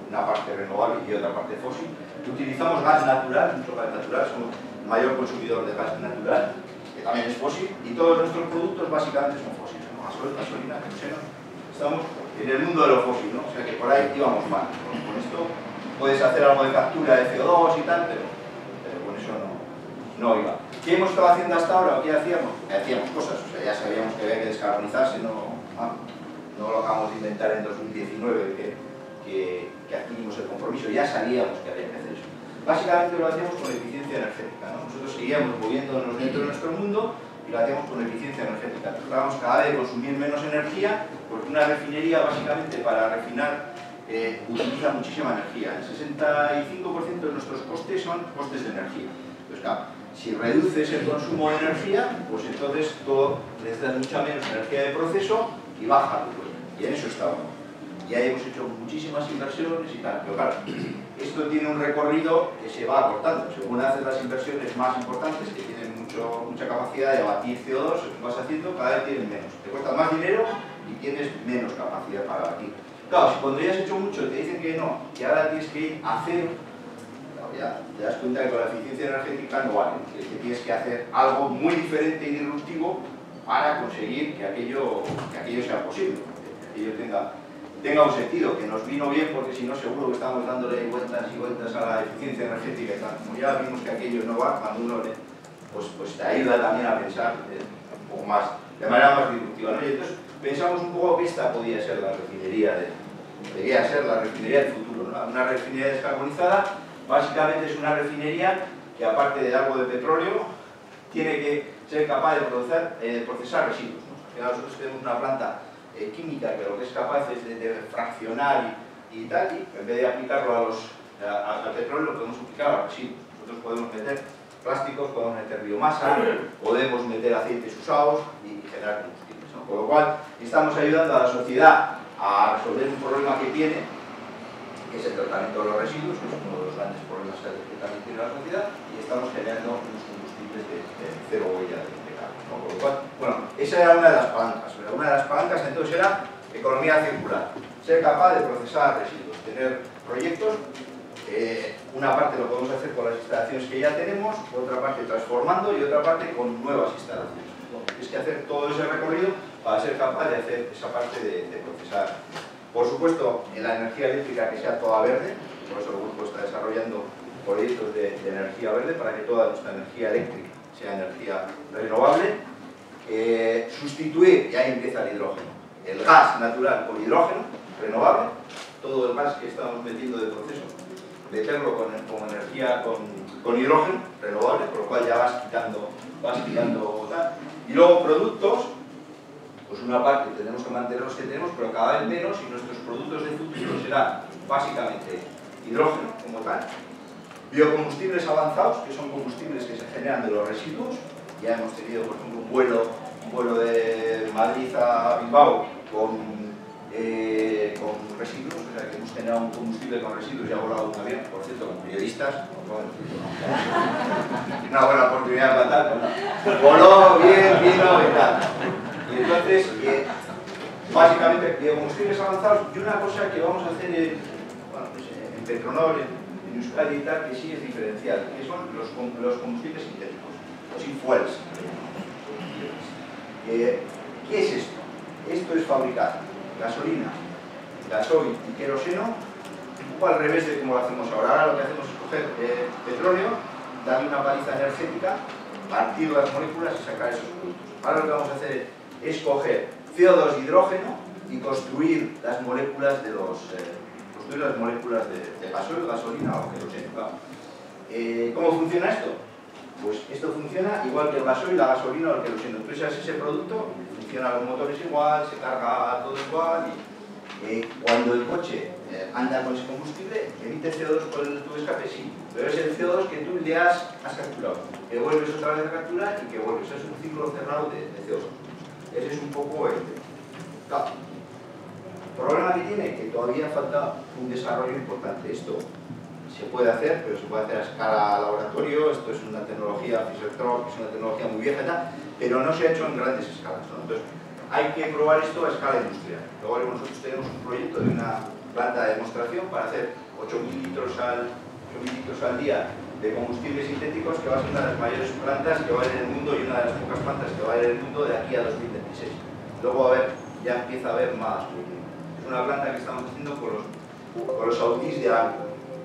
una parte renovable y otra parte fósil. Utilizamos gas natural, mucho gas natural, somos el mayor consumidor de gas natural, que también es fósil, y todos nuestros productos básicamente son fósiles, ¿no? Gasoil, gasolina, queroseno. Estamos en el mundo de lo fósil, ¿no? O sea que por ahí íbamos mal. Con, con esto puedes hacer algo de captura de C O dos y tal, pero, pero con eso no, no iba. ¿Qué hemos estado haciendo hasta ahora? ¿Qué hacíamos? Que hacíamos cosas, o sea, ya sabíamos que había que descarbonizarse, no, ah, no lo acabamos de inventar en dos mil diecinueve, que, que, que adquirimos el compromiso, ya sabíamos que había que hacer eso. Básicamente lo hacíamos con eficiencia energética, ¿no? Nosotros seguíamos moviéndonos dentro de nuestro mundo y lo hacíamos con eficiencia energética. Tratábamos cada vez de consumir menos energía, porque una refinería básicamente para refinar eh, utiliza muchísima energía. El sesenta y cinco por ciento de nuestros costes son costes de energía. Entonces, claro, si reduces el consumo de energía, pues entonces todo necesitas mucha menos energía de proceso y baja tu coste. Y en eso estábamos. Ya hemos hecho muchísimas inversiones y tal, pero claro, esto tiene un recorrido que se va acortando. Según haces las inversiones más importantes, que tienen mucho, mucha capacidad de abatir C O dos, vas haciendo, cada vez tienen menos. Te cuesta más dinero y tienes menos capacidad para abatir. Claro, si cuando ya has hecho mucho te dicen que no, que ahora tienes que ir a cero, claro, ya te das cuenta que con la eficiencia energética no vale, que tienes que hacer algo muy diferente y disruptivo para conseguir que aquello, que aquello sea posible, que aquello tenga... tenga un sentido, que nos vino bien porque si no seguro que estamos dándole vueltas y vueltas a la eficiencia energética y tal. Como ya vimos que aquello no va, cuando uno le, pues, pues te ayuda también a pensar eh, un poco más, de manera más disruptiva, ¿no? Y entonces pensamos un poco que esta podía ser la refinería, de, podría ser la refinería del futuro, ¿no? Una refinería descarbonizada básicamente es una refinería que aparte de algo de petróleo tiene que ser capaz de procesar, eh, procesar residuos, ¿no? Al final nosotros tenemos una planta Eh, química que lo que es capaz es de, de fraccionar y, y tal, y en vez de aplicarlo a los, a, al petróleo, lo podemos aplicar a residuos. Nosotros podemos meter plásticos, podemos meter biomasa, podemos meter aceites usados y, y generar combustibles, ¿no? Con lo cual, estamos ayudando a la sociedad a resolver un problema que tiene, que es el tratamiento de los residuos, que es uno de los grandes problemas que también tiene la sociedad, y estamos generando unos combustibles de, de cero huella de, de carbono, ¿no? Con lo cual, bueno, esa era una de las palancas, pero una de las palancas entonces era economía circular, ser capaz de procesar residuos, tener proyectos, eh, una parte lo podemos hacer con las instalaciones que ya tenemos, otra parte transformando y otra parte con nuevas instalaciones. Es que hacer todo ese recorrido para ser capaz de hacer esa parte de, de procesar. Por supuesto, en la energía eléctrica que sea toda verde, por eso el grupo está desarrollando proyectos de, de energía verde para que toda nuestra energía eléctrica sea energía renovable. Eh, sustituir, y ahí empieza el hidrógeno, el gas natural por hidrógeno renovable, todo el gas que estamos metiendo de proceso, meterlo con, con energía, con, con hidrógeno renovable, por lo cual ya vas quitando, vas quitando tal. Y luego productos, pues una parte tenemos que mantener los que tenemos, pero cada vez menos, y nuestros productos de futuro serán básicamente hidrógeno como tal, biocombustibles avanzados, que son combustibles que se generan de los residuos. Ya hemos tenido, por ejemplo, un vuelo, un vuelo de Madrid a Bilbao con, eh, con residuos, o sea que hemos generado un combustible con residuos y ha volado un avión, por cierto, con periodistas, una buena oportunidad para tal, ¿no? Voló bien, vino y tal. Y entonces, eh, básicamente, biocombustibles avanzados y una cosa que vamos a hacer en, bueno, pues en Petronor, en, en Euskadi y tal, que sí es diferencial, que son los, los combustibles sintéticos. Los e-fuels. Eh, ¿Qué es esto? Esto es fabricar gasolina, gasoil y queroseno un poco al revés de como lo hacemos ahora. Ahora lo que hacemos es coger eh, petróleo, darle una paliza energética, partir las moléculas y sacar esos productos. Ahora lo que vamos a hacer es coger C O dos y hidrógeno y construir las moléculas de los eh, construir las moléculas de, de gasoil, gasolina o queroseno. Claro. Eh, ¿Cómo funciona esto? Pues esto funciona igual que el gasoil, la gasolina o el queroseno. Tú echas ese producto, funcionan los motores igual, se carga todo igual y eh, cuando el coche eh, anda con ese combustible, emite C O dos por el tubo de escape, sí, pero es el C O dos que tú le has, has capturado, que vuelves otra vez a capturar y que vuelves. Es un ciclo cerrado de, de C O dos. Ese es un poco el... Claro. El problema que tiene que todavía falta un desarrollo importante. Esto se puede hacer, pero se puede hacer a escala laboratorio. Esto es una tecnología Fischer-Tropsch, que es una tecnología muy vieja y tal, pero no se ha hecho en grandes escalas, ¿no? Entonces, hay que probar esto a escala industrial. Luego nosotros tenemos un proyecto de una planta de demostración para hacer ocho mil litros al, ocho mil litros al día de combustibles sintéticos, que va a ser una de las mayores plantas que va a haber en el mundo y una de las pocas plantas que va a haber en el mundo de aquí a dos mil veintiséis. Luego a ver, ya empieza a haber más. Es una planta que estamos haciendo con los, con los Audis de Alco.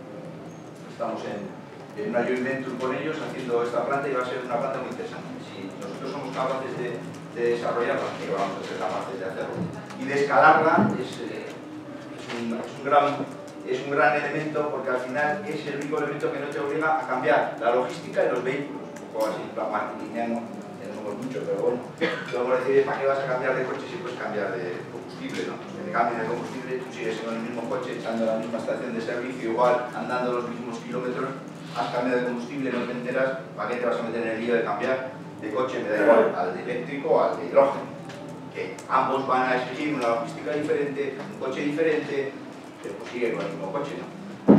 Estamos en, en una joint venture con ellos haciendo esta planta y va a ser una planta muy interesante. Si nosotros somos capaces de, de desarrollarla, que vamos a ser capaces de hacerlo, y de escalarla, es, eh, es, un, es, un gran, es un gran elemento, porque al final es el único elemento que no te obliga a cambiar la logística de los vehículos. Un poco así, plan marketingiano, ya no somos mucho, pero bueno. Luego decir, ¿para qué vas a cambiar de coche si puedes cambiar de combustible? ¿No? Pues que te cambien de combustible, tú sigues con el mismo coche, echando la misma estación de servicio, igual, andando los mismos kilómetros, has cambiado de combustible, no te enteras, ¿para qué te vas a meter en el lío de cambiar de coche? Me da igual al de eléctrico o al de hidrógeno, que ambos van a exigir una logística diferente, un coche diferente, pero pues sigue con el mismo coche, ¿no?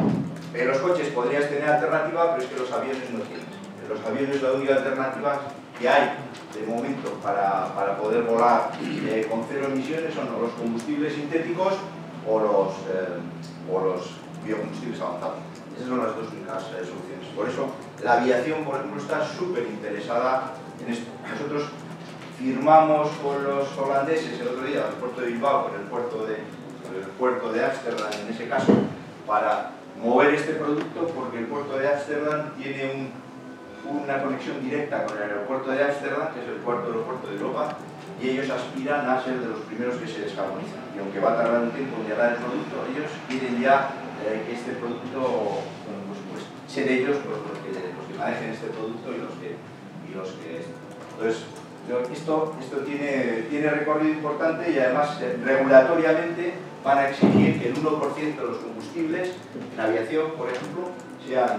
En los coches podrías tener alternativa, pero es que los aviones no tienes. En los aviones la única alternativa que hay de momento para, para poder volar eh, con cero emisiones son los combustibles sintéticos o los, eh, o los biocombustibles avanzados. Esas son las dos únicas eh, soluciones. Por eso la aviación, por ejemplo, está súper interesada en esto. Nosotros firmamos con los holandeses el otro día, el puerto de Bilbao, con el puerto de, con el puerto de Ámsterdam en ese caso, para mover este producto, porque el puerto de Ámsterdam tiene un, una conexión directa con el aeropuerto de Ámsterdam, que es el cuarto aeropuerto de Europa, y ellos aspiran a ser de los primeros que se descarbonizan. Y aunque va a tardar un tiempo en llegar el producto, ellos quieren ya eh, que este producto, bueno, pues, pues ser ellos los, los, que, los que manejen este producto y los que... Y los que entonces, esto, esto tiene, tiene recorrido importante y además eh, regulatoriamente van a exigir que el uno por ciento de los combustibles en aviación, por ejemplo, sean,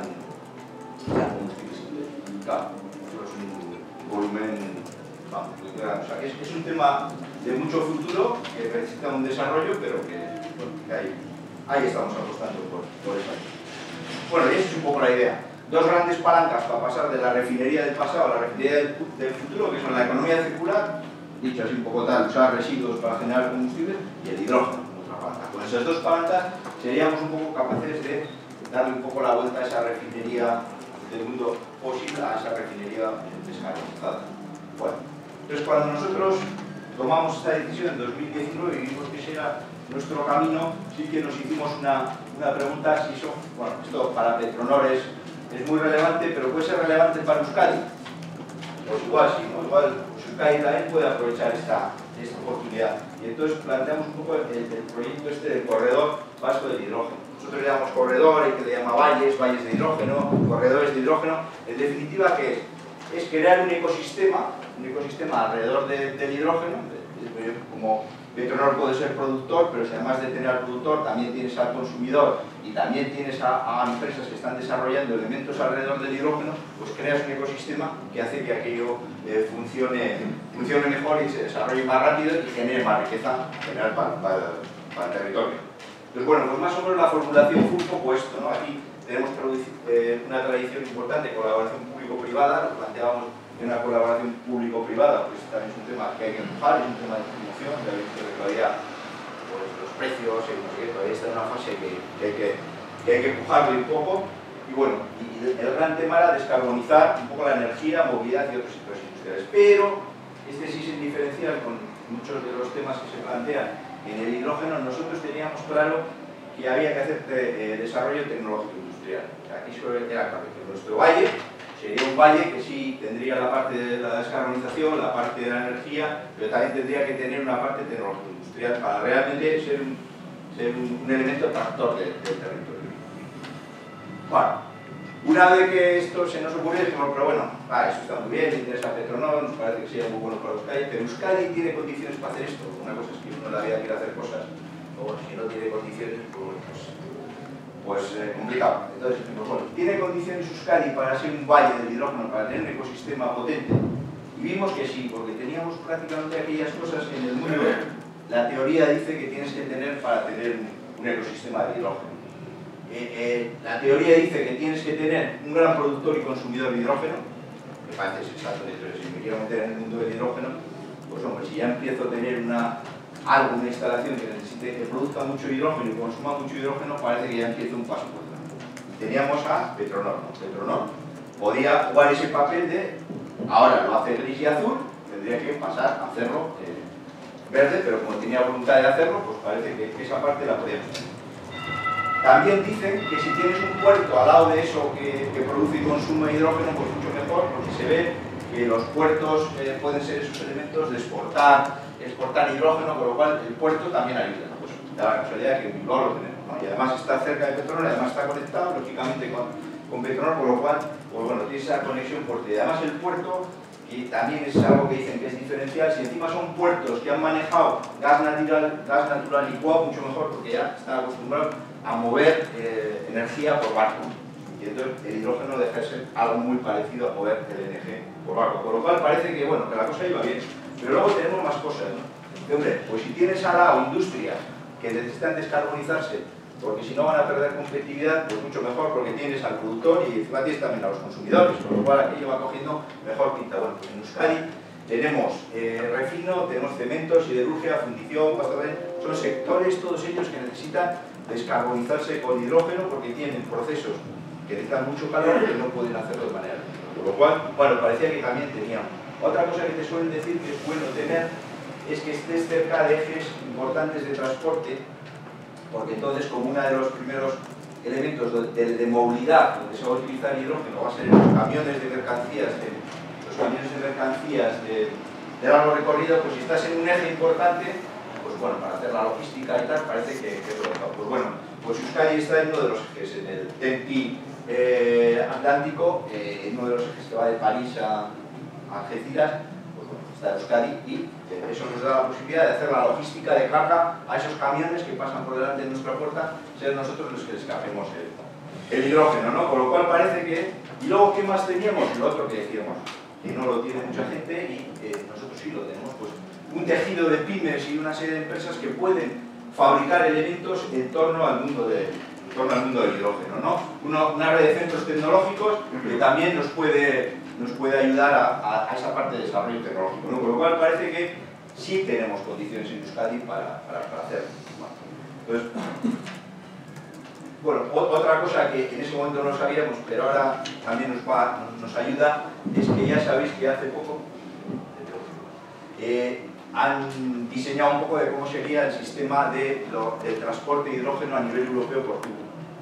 sean combustibles sintéticos. Claro, eso es un volumen, vamos, muy grande. O sea, es, es un tema de mucho futuro que necesita un desarrollo, pero que, bueno, que ahí, ahí estamos apostando por, por eso. Bueno, y esa es un poco la idea. Dos grandes palancas para pasar de la refinería del pasado a la refinería del, del futuro, que son la economía circular, dicho así un poco tal, usar residuos para generar combustible, y el hidrógeno. Con esas dos palancas seríamos un poco capaces de darle un poco la vuelta a esa refinería del mundo posible, a esa refinería descarbonizada. Bueno, entonces cuando nosotros tomamos esta decisión en dos mil diecinueve y vimos que ese era nuestro camino, sí que nos hicimos una, una pregunta si eso, bueno, esto para Petronor es, es muy relevante, pero puede ser relevante para Euskadi. Pues igual sí, ¿no? Igual Euskadi también puede aprovechar esta, esta oportunidad. Y entonces planteamos un poco el, el proyecto este del corredor vasco del hidrógeno. Nosotros le llamamos corredor, hay que le llama valles, valles de hidrógeno, corredores de hidrógeno. En definitiva, ¿qué es? Es crear un ecosistema, un ecosistema alrededor de, del hidrógeno. Como Petronor puede ser productor, pero si además de tener al productor también tienes al consumidor y también tienes a, a empresas que están desarrollando elementos alrededor del hidrógeno, pues creas un ecosistema que hace que aquello eh, funcione, funcione mejor y se desarrolle más rápido y genere más riqueza general para, para, para el territorio. Entonces, bueno, pues más o menos la formulación fue un poco esto, ¿no? Aquí tenemos eh, una tradición importante de colaboración público-privada, lo planteábamos en una colaboración público-privada, pues también es un tema que hay que empujar, es un tema de distribución, ya habéis visto que todavía pues, los precios y no sé qué, todavía está en una fase que, que, hay que, que hay que empujarlo un poco. Y bueno, y el gran tema era descarbonizar un poco la energía, movilidad y otros sectores industriales. Pero este sí se diferencia con muchos de los temas que se plantean en el hidrógeno. Nosotros teníamos claro que había que hacer de, eh, desarrollo tecnológico industrial. Aquí solo era claro que nuestro valle sería un valle que sí tendría la parte de la descarbonización, la parte de la energía, pero también tendría que tener una parte tecnológica industrial para realmente ser un, ser un, un elemento tractor del, del territorio. Bueno, una vez que esto se nos ocurrió, dijimos, pero bueno, ah, eso está muy bien, le interesa a Petronor, nos parece que sería muy bueno para Euskadi, pero Euskadi tiene condiciones para hacer esto. Una cosa es que uno en la vida quiere hacer cosas, o si no tiene condiciones, pues... pues eh, complicado. Entonces, pues, bueno, tiene condiciones Euskadi para ser un valle del hidrógeno, para tener un ecosistema potente. Y vimos que sí, porque teníamos prácticamente aquellas cosas en el mundo. La teoría dice que tienes que tener para tener un, un ecosistema de hidrógeno. Eh, eh, la teoría dice que tienes que tener un gran productor y consumidor de hidrógeno. Me parece sensato, entonces si me quiero meter en el mundo del hidrógeno, pues hombre, si ya empiezo a tener una algo, una instalación que necesite, que produzca mucho hidrógeno y consuma mucho hidrógeno, parece que ya empieza un paso por delante. Teníamos a Petronor, ¿no? Petronor podía jugar ese papel de, ahora lo hace gris y azul, tendría que pasar a hacerlo eh, verde, pero como tenía voluntad de hacerlo, pues parece que esa parte la podíamos hacer. También dicen que si tienes un puerto al lado de eso que, que produce y consume hidrógeno, pues mucho mejor, porque se ve que los puertos eh, pueden ser esos elementos de exportar, exportar hidrógeno, con lo cual el puerto también ayuda. Pues da la casualidad que en Bilbao lo tenemos, ¿no? Y además está cerca de Petronor, además está conectado, lógicamente, con, con Petronor, por lo cual, pues bueno, tiene esa conexión fuerte. Además el puerto, y también es algo que dicen que es diferencial, si encima son puertos que han manejado gas natural, gas natural licuado, mucho mejor, porque ya están acostumbrados a mover eh, energía por barco. Y entonces el hidrógeno deja de ser algo muy parecido a mover el N G por barco. Por lo cual parece que, bueno, que la cosa iba bien. Pero luego tenemos más cosas, ¿no? Que, hombre, pues si tienes al lado industrias que necesitan descarbonizarse, porque si no van a perder competitividad, pues mucho mejor, porque tienes al productor y encima tienes también a los consumidores, con lo cual aquello va cogiendo mejor pinta. Bueno, pues en Euskadi tenemos eh, refino, tenemos cemento, siderurgia, fundición, pasta, son sectores, todos ellos que necesitan descarbonizarse con hidrógeno porque tienen procesos que necesitan mucho calor y no pueden hacerlo de manera libre. Por lo cual, bueno, parecía que también teníamos. Otra cosa que te suelen decir que es bueno tener es que estés cerca de ejes importantes de transporte, porque entonces como uno de los primeros elementos de, de, de movilidad donde se va a utilizar hidrógeno va a ser en los camiones de mercancías, de, los camiones de mercancías de, de largo recorrido, pues si estás en un eje importante, pues bueno, para hacer la logística y tal, parece que, que es lo mejor. Pues bueno, pues Euskadi está en uno de los ejes, en el T E N T eh, Atlántico, eh, en uno de los ejes que va de París a, a Algeciras, pues bueno, está Euskadi y eh, eso nos da la posibilidad de hacer la logística de carga a esos camiones que pasan por delante de nuestra puerta, ser nosotros los que les escapemos el, el hidrógeno, ¿no? Con lo cual parece que... Y luego, ¿qué más teníamos? Lo otro que decíamos, que no lo tiene mucha gente y eh, nosotros sí lo tenemos, pues un tejido de pymes y una serie de empresas que pueden fabricar elementos en torno al mundo, de, en torno al mundo del hidrógeno, ¿no? Una, una red de centros tecnológicos que también nos puede, nos puede ayudar a, a, a esa parte de desarrollo tecnológico, ¿no? Con lo cual parece que sí tenemos condiciones en Euskadi para, para, para hacerlo. Entonces, bueno, otra cosa que en ese momento no sabíamos, pero ahora también nos, va, nos, nos ayuda, es que ya sabéis que hace poco eh, han diseñado un poco de cómo sería el sistema de lo, del transporte de hidrógeno a nivel europeo por tubo.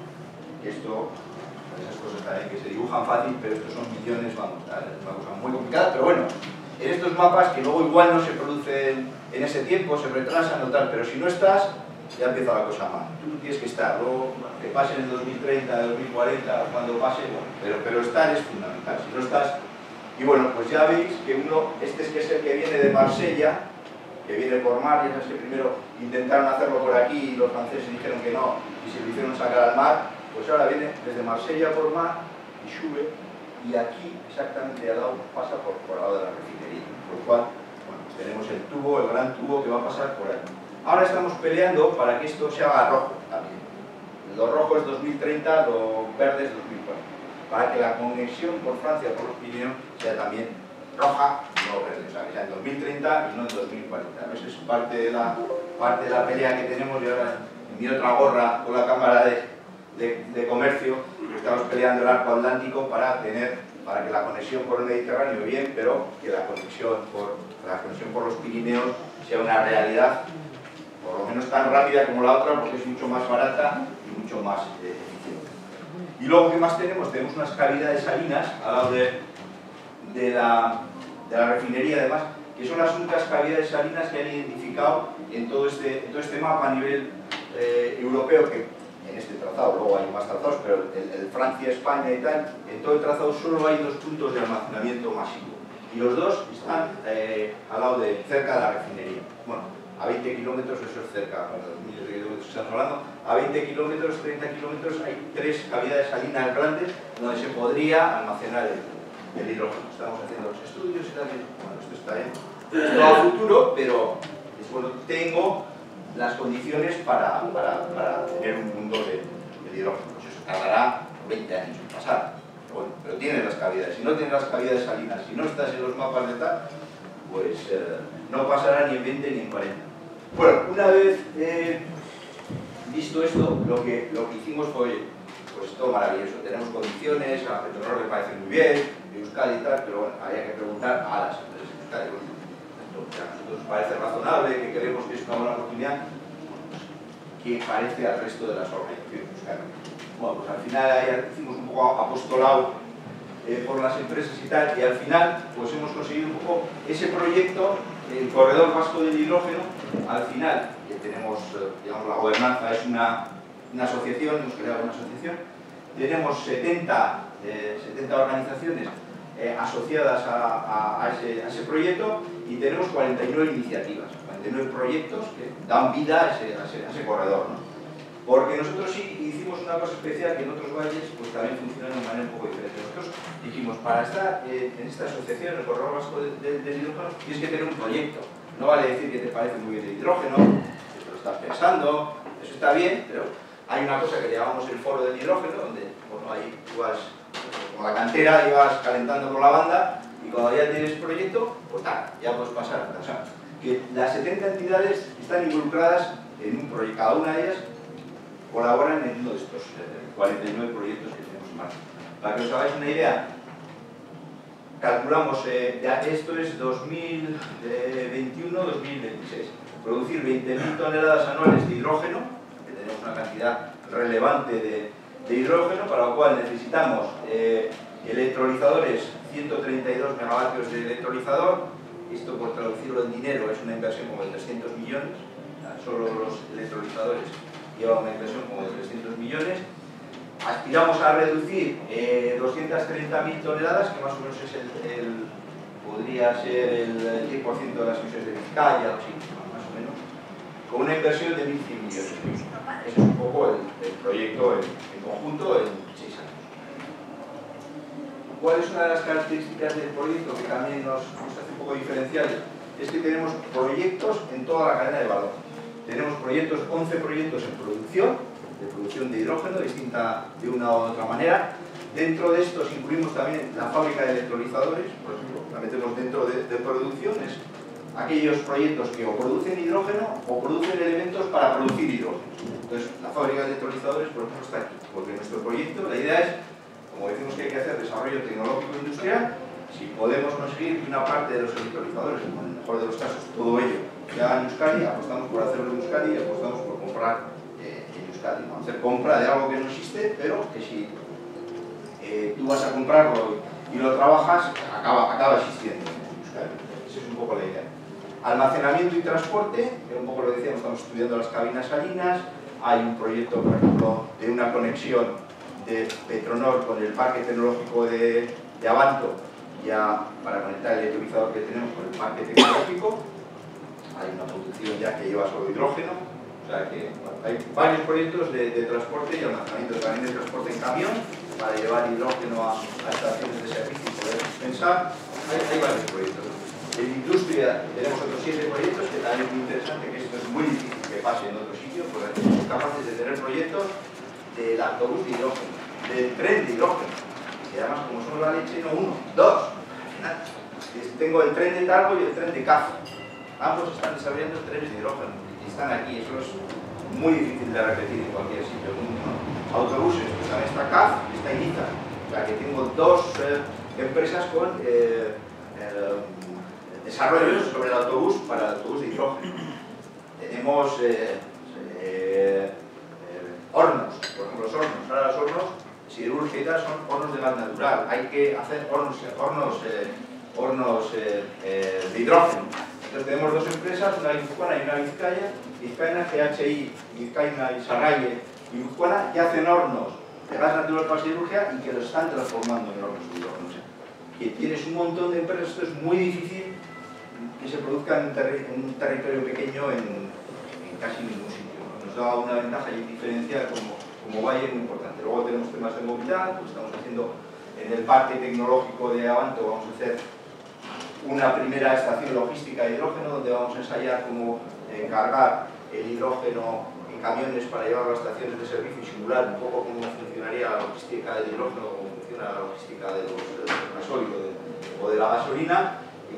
Esto, esas cosas también que se dibujan fácil, pero estos son millones, vamos, es una cosa muy complicada, pero bueno, en estos mapas que luego igual no se producen en ese tiempo, se retrasan o tal, pero si no estás, ya empieza la cosa mal. Tú tienes que estar, luego que pase en el dos mil treinta, dos mil cuarenta, cuando pase, bueno, pero, pero estar es fundamental. Si no estás, y bueno, pues ya veis que uno, este es que es el que viene de Marsella, que viene por mar, y es que primero intentaron hacerlo por aquí y los franceses dijeron que no, y se lo hicieron sacar al mar, pues ahora viene desde Marsella por mar y sube, y aquí exactamente al lado pasa por, por al lado de la refinería, por lo cual, bueno, pues tenemos el tubo, el gran tubo que va a pasar por ahí. Ahora estamos peleando para que esto se haga rojo también. Lo rojo es dos mil treinta, lo verde es dos mil cuarenta. Para que la conexión por Francia, por los Pirineos, sea también roja, no verde. O sea, que sea en dos mil treinta y no en dos mil cuarenta. Esa es parte de la, parte de la pelea que tenemos. Y ahora en mi otra gorra con la Cámara de, de, de Comercio, estamos peleando el arco atlántico para tener, para que la conexión por el Mediterráneo bien, pero que la conexión por, la conexión por los Pirineos sea una realidad, por lo menos tan rápida como la otra, porque es mucho más barata y mucho más eh, eficiente. Y luego, ¿qué más tenemos? Tenemos unas cavidades salinas al lado de, de, la, de la refinería, además, que son las únicas cavidades salinas que han identificado en todo este, en todo este mapa a nivel eh, europeo, que en este trazado, luego hay más trazados, pero el, el Francia, España y tal, en todo el trazado solo hay dos puntos de almacenamiento masivo. Y los dos están eh, al lado de, cerca de la refinería. Bueno, a veinte kilómetros, eso es cerca, para los miles de kilómetros que estamos hablando, a veinte kilómetros, treinta kilómetros hay tres cavidades salinas grandes donde se podría almacenar el, el hidrógeno. Estamos haciendo los estudios y tal, bueno, esto está bien, esto a futuro, pero es bueno, tengo las condiciones para, para, para tener un mundo de, de hidrógeno. Pues eso tardará veinte años en pasar, pero bueno, pero tienes las cavidades. Si no tienes las cavidades salinas, si no estás en los mapas de tal, pues eh, no pasará ni en veinte ni en cuarenta. Bueno, una vez eh, visto esto, lo que, lo que hicimos fue, pues todo maravilloso, tenemos condiciones, a Petronor le parece muy bien, Euskadi y tal, pero bueno, había que preguntar a las empresas de Euskadi. Bueno, esto a nosotros nos parece razonable, que creemos que es una buena oportunidad, que parece al resto de las organizaciones Euskadi. Bueno, pues al final ahí hicimos un poco apostolado eh, por las empresas y tal, y al final pues hemos conseguido un poco ese proyecto, el Corredor Vasco del Hidrógeno. Al final, que tenemos, digamos, la gobernanza es una, una asociación, hemos creado una asociación, tenemos setenta, eh, setenta organizaciones eh, asociadas a, a, a, ese, a ese proyecto, y tenemos cuarenta y nueve iniciativas, cuarenta y nueve proyectos que dan vida a ese, a ese, a ese corredor, ¿no? Porque nosotros sí hicimos una cosa especial que en otros valles pues también funciona de una manera un poco diferente. Nosotros dijimos, para estar eh, en esta asociación, el Corredor Vasco del de, de hidrógeno, tienes que tener un proyecto. No vale decir que te parece muy bien el hidrógeno, que te lo estás pensando, eso está bien, pero hay una cosa que llamamos el foro del hidrógeno, donde bueno, ahí tú vas, como la cantera, y vas calentando por la banda, y cuando ya tienes proyecto, pues tal, ya puedes pasar. O sea, que las setenta entidades están involucradas en un proyecto, cada una de ellas colaboran en uno de estos eh, cuarenta y nueve proyectos que tenemos en marcha. Para que os hagáis una idea, calculamos, eh, ya esto es dos mil veintiuno dos mil veintiséis, producir veinte mil toneladas anuales de hidrógeno, que tenemos una cantidad relevante de, de hidrógeno, para lo cual necesitamos eh, electrolizadores, ciento treinta y dos megavatios de electrolizador. Esto, por traducirlo en dinero, es una inversión como de trescientos millones, solo los electrolizadores lleva una inversión como de trescientos millones. Aspiramos a reducir eh, doscientas treinta mil toneladas, que más o menos es el, el podría ser el diez por ciento de las emisiones de Vizcaya, o sí, más o menos, con una inversión de mil cien millones. Ese es un poco el, el proyecto en, en conjunto en seis años. ¿Cuál es una de las características del proyecto que también nos, nos hace un poco diferenciales? Es que tenemos proyectos en toda la cadena de valor. Tenemos proyectos, once proyectos en producción, de producción de hidrógeno, distinta de una u otra manera. Dentro de estos incluimos también la fábrica de electrolizadores, por ejemplo, la metemos dentro de, de producciones, aquellos proyectos que o producen hidrógeno o producen elementos para producir hidrógeno. Entonces, la fábrica de electrolizadores, por ejemplo, está aquí, porque nuestro proyecto, la idea es, como decimos que hay que hacer desarrollo tecnológico e industrial, si podemos conseguir que una parte de los electrolizadores, en el mejor de los casos, todo ello, que hagan en Euskadi, apostamos por hacerlo en Euskadi y apostamos por comprar eh, en Euskadi. ¿No? Hacer compra de algo que no existe, pero que si eh, tú vas a comprarlo y lo trabajas, acaba, acaba existiendo en Euskadi. Esa es un poco la idea. Almacenamiento y transporte, que un poco lo decíamos, estamos estudiando las cabinas salinas. Hay un proyecto, por ejemplo, de una conexión de Petronor con el parque tecnológico de, de Avanto, ya para conectar el electrolizador que tenemos con el parque tecnológico. Hay una producción ya que lleva solo hidrógeno, o sea que bueno, hay varios proyectos de, de transporte y almacenamiento, también de transporte en camión, para llevar hidrógeno a, a estaciones de servicio y poder dispensar. Hay, hay varios proyectos. En industria tenemos otros siete proyectos, que también es muy interesante, que esto es muy difícil que pase en otros sitios, porque somos capaces de tener proyectos del autobús de hidrógeno, del tren de hidrógeno, y además como somos la leche, no uno, dos. Al final, tengo el tren de Talgo y el tren de Caf. Ambos están desarrollando trenes de hidrógeno y están aquí. Eso es muy difícil de repetir en cualquier sitio del mundo, ¿no? Autobuses, pues también está C A F y está Iniza. O sea que tengo dos eh, empresas con eh, eh, desarrollos sobre el autobús para el autobús de hidrógeno. Tenemos eh, eh, eh, hornos, por ejemplo los hornos. Ahora los hornos siderúrgicos y tal son hornos de gas natural. Hay que hacer hornos, hornos, eh, hornos eh, eh, de hidrógeno. Entonces tenemos dos empresas, una guipuzcoana y una vizcaya, Vizcaina, G H I, Vizcaina y Sarraye y Guipuzcoana, que hacen hornos de gas natural para siderurgia y que los están transformando en hornos de hidrógeno. O sea, que tienes un montón de empresas, esto es muy difícil que se produzca en, en un territorio pequeño en, en casi ningún sitio, ¿no? Nos da una ventaja y diferencial como, como valle muy importante. Luego tenemos temas de movilidad, pues estamos haciendo en el parque tecnológico de Avanto, vamos a hacer una primera estación logística de hidrógeno donde vamos a ensayar cómo eh, cargar el hidrógeno en camiones para llevarlo a estaciones de servicio y simular un poco cómo funcionaría la logística del hidrógeno, cómo funciona la logística de los, del gasóleo de, o de la gasolina. Y bueno,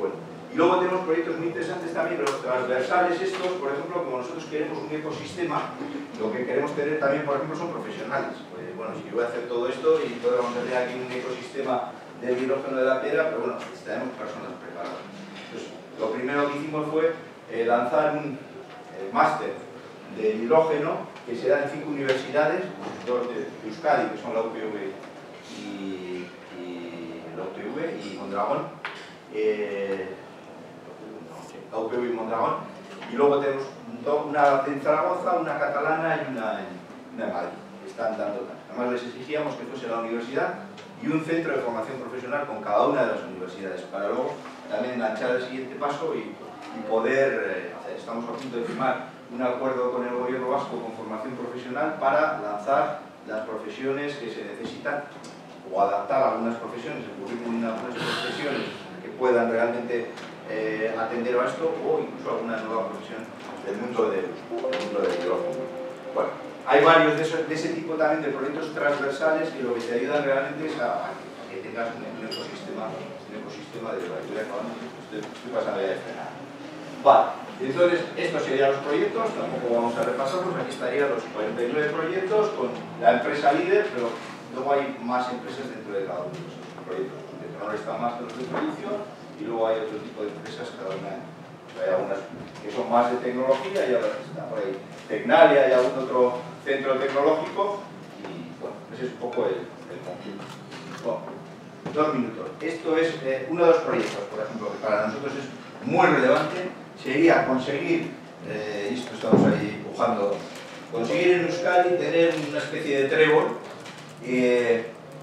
Y luego tenemos proyectos muy interesantes también, los transversales estos, por ejemplo, como nosotros queremos un ecosistema, lo que queremos tener también, por ejemplo, son profesionales. Pues, bueno, si yo voy a hacer todo esto y todos vamos a tener aquí un ecosistema del hidrógeno de la piedra, pero bueno, necesitaremos personas preparadas. Entonces, lo primero que hicimos fue eh, lanzar un eh, máster de hidrógeno que se da en cinco universidades, dos de Euskadi, que son la U P V y, y la U P V y Mondragón, eh, la U P V y Mondragón, y luego tenemos una en Zaragoza, una catalana y una en, una en Madrid, que están dando. Además les exigíamos que fuese la universidad y un centro de formación profesional con cada una de las universidades, para luego también enganchar el siguiente paso y, y poder eh, hacer. Estamos a punto de firmar un acuerdo con el gobierno vasco con formación profesional para lanzar las profesiones que se necesitan o adaptar algunas profesiones, el currículum de algunas profesiones que puedan realmente eh, atender a esto, o incluso alguna nueva profesión del mundo del, del mundo del hidrógeno. Bueno, hay varios de, eso, de ese tipo también de proyectos transversales que lo que te ayudan realmente es a, a que tengas un, un ecosistema, un ecosistema de verdad. Estoy, estoy pasando ya de frenar. Vale. Entonces, estos serían los proyectos, tampoco vamos a repasarlos, aquí estarían los cuarenta y nueve proyectos con la empresa líder, pero luego hay más empresas dentro de cada uno de esos proyectos. Petronor está más que los de producción y luego hay otro tipo de empresas, cada una, hay algunas que son más de tecnología y otras que están por ahí Tecnalia y algún otro centro tecnológico y bueno, ese es un poco el, el conjunto. Bueno, dos minutos. Esto es eh, uno de los proyectos, por ejemplo, que para nosotros es muy relevante. Sería conseguir, eh, esto estamos ahí empujando, conseguir en Euskadi tener una especie de trébol eh,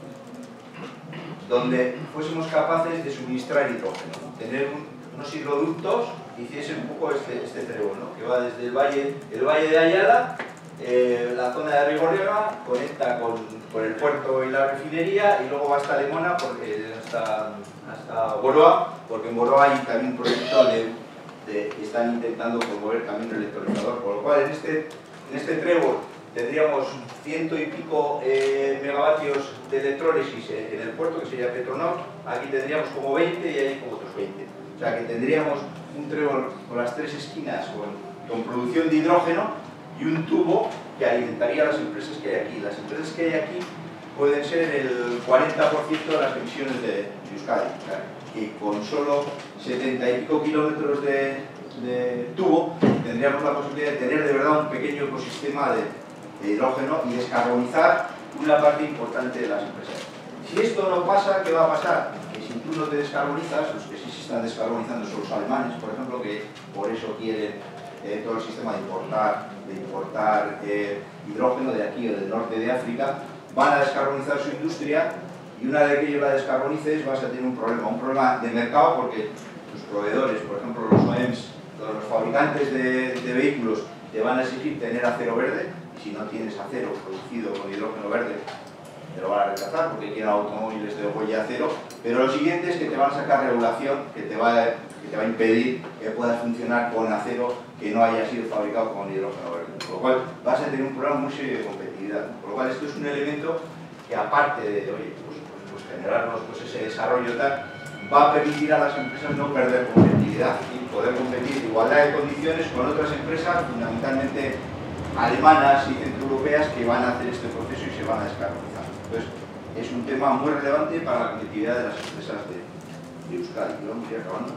donde fuésemos capaces de suministrar hidrógeno, tener un, unos hidroductos que hiciesen un poco este, este trébol, ¿no? Que va desde el valle, el valle de Ayala, eh, la zona de Rigorriaga, conecta con, con el puerto y la refinería y luego va hasta Lemona, porque hasta, hasta Boroa, porque en Boroa hay también un proyecto de De, están intentando promover también el electrolizador, por lo cual en este, en este trébol tendríamos ciento y pico eh, megavatios de electrólisis en el puerto, que sería Petronor. Aquí tendríamos como veinte y ahí como otros veinte. O sea que tendríamos un trébol con las tres esquinas con, con producción de hidrógeno y un tubo que alimentaría a las empresas que hay aquí. Las empresas que hay aquí pueden ser el cuarenta por ciento de las emisiones de Euskadi. O sea, que con solo setenta y pico kilómetros de, de tubo tendríamos la posibilidad de tener de verdad un pequeño ecosistema de, de hidrógeno y descarbonizar una parte importante de las empresas. Si esto no pasa, ¿qué va a pasar? Que si tú no te descarbonizas, los que sí se están descarbonizando son los alemanes, por ejemplo, que por eso quieren eh, todo el sistema de importar, de importar eh, hidrógeno de aquí o del norte de África, van a descarbonizar su industria. Y una vez que ellos la descarbonices vas a tener un problema, un problema de mercado porque tus proveedores, por ejemplo los O E Ms, los fabricantes de, de vehículos, te van a exigir tener acero verde y si no tienes acero producido con hidrógeno verde te lo van a rechazar porque quieren automóviles de huella cero. Pero lo siguiente es que te van a sacar regulación que te va a, que te va a impedir que puedas funcionar con acero que no haya sido fabricado con hidrógeno verde. Por lo cual vas a tener un problema muy serio de competitividad. Por lo cual esto es un elemento que aparte de, oye, pues, pues generarnos pues, ese desarrollo tal, va a permitir a las empresas no perder competitividad y poder competir en igualdad de condiciones con otras empresas, fundamentalmente alemanas y centroeuropeas, que van a hacer este proceso y se van a descarbonizar. Entonces, es un tema muy relevante para la competitividad de las empresas de, de Euskadi. Y vamos a ir acabando.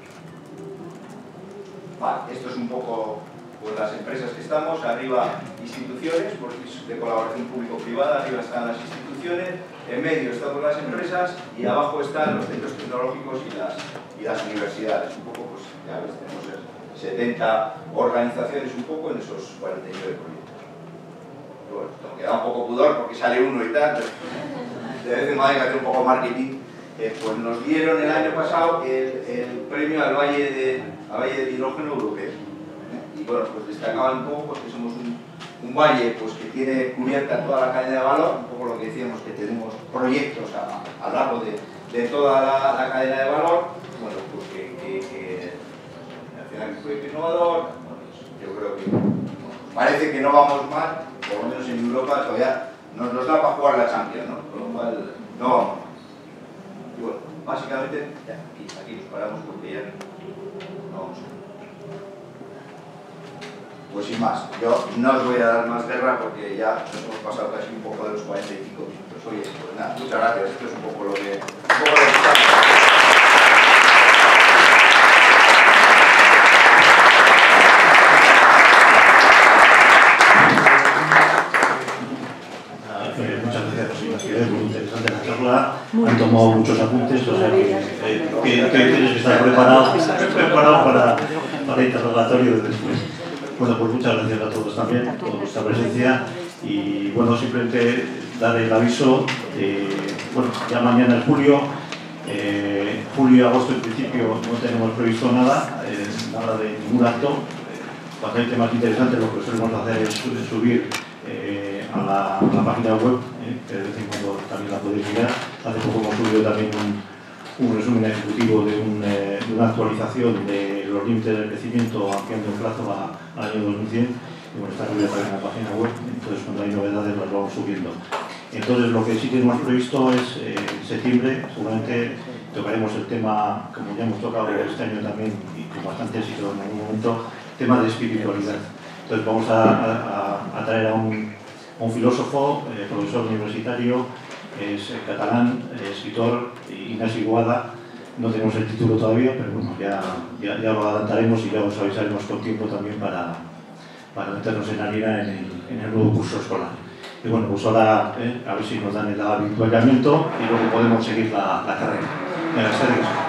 Vale, esto es un poco pues, las empresas que estamos. Arriba, instituciones, porque es de colaboración público-privada. Arriba están las instituciones. En medio están las empresas y abajo están los centros tecnológicos y las, y las universidades. Un poco, pues ya ves, tenemos setenta organizaciones un poco en esos cuarenta y nueve proyectos. Bueno, esto me queda un poco pudor porque sale uno y tal, pero de vez en cuando hay que hacer un poco marketing. Eh, pues nos dieron el año pasado el, el premio al Valle, de, al Valle del Hidrógeno Europeo. ¿Eh? Y bueno, pues destacaban un poco pues, que somos un un valle pues, que tiene cubierta toda la cadena de valor, un poco lo que decíamos, que tenemos proyectos a, a lo largo de, de toda la, la cadena de valor, bueno, pues que, que, que al final es un proyecto innovador, bueno, pues, yo creo que bueno, parece que no vamos mal, por lo menos en Europa todavía nos, nos da para jugar la Champions, ¿no? Con lo cual no vamos mal. Y bueno, básicamente, ya, aquí, aquí nos paramos porque ya vamos. Pues sin más, yo no os voy a dar más guerra porque ya nos hemos pasado casi un poco de los cuarenta y cinco minutos. Oye, pues nada, muchas gracias. Esto es un poco lo que... Un poco lo que está. Muy interesante la charla, han tomado muchos apuntes, o sea que, eh, que, que tienes que estar preparado, preparado para, para el interrogatorio de después. Bueno, pues muchas gracias a todos también por vuestra presencia y bueno, simplemente dar el aviso, eh, bueno, ya mañana es julio, eh, julio y agosto en principio no tenemos previsto nada, eh, nada de ningún acto. Eh, cuando hay temas interesantes lo que solemos hacer es subir eh, a, la, a la página web, eh, que de vez en cuando también la podéis mirar. Hace poco hemos subido también un, un resumen ejecutivo de, un, eh, de una actualización de los límites del crecimiento ampliando el plazo a, al año dos mil cien. Y bueno, está subida también en la página web, entonces cuando hay novedades las vamos subiendo. Entonces lo que sí tenemos previsto es eh, en septiembre, seguramente tocaremos el tema, como ya hemos tocado este año también, y con bastante éxito en algún momento, tema de espiritualidad. Entonces vamos a, a, a traer a un, a un filósofo, eh, profesor universitario, es eh, catalán, eh, escritor, Ignasi Boada. No tenemos el título todavía, pero bueno, ya, ya, ya lo adelantaremos y ya os avisaremos con tiempo también para, para meternos en harina en el, en el nuevo curso escolar. Y bueno, pues ahora eh, a ver si nos dan el avituallamiento y luego podemos seguir la, la carrera. Gracias.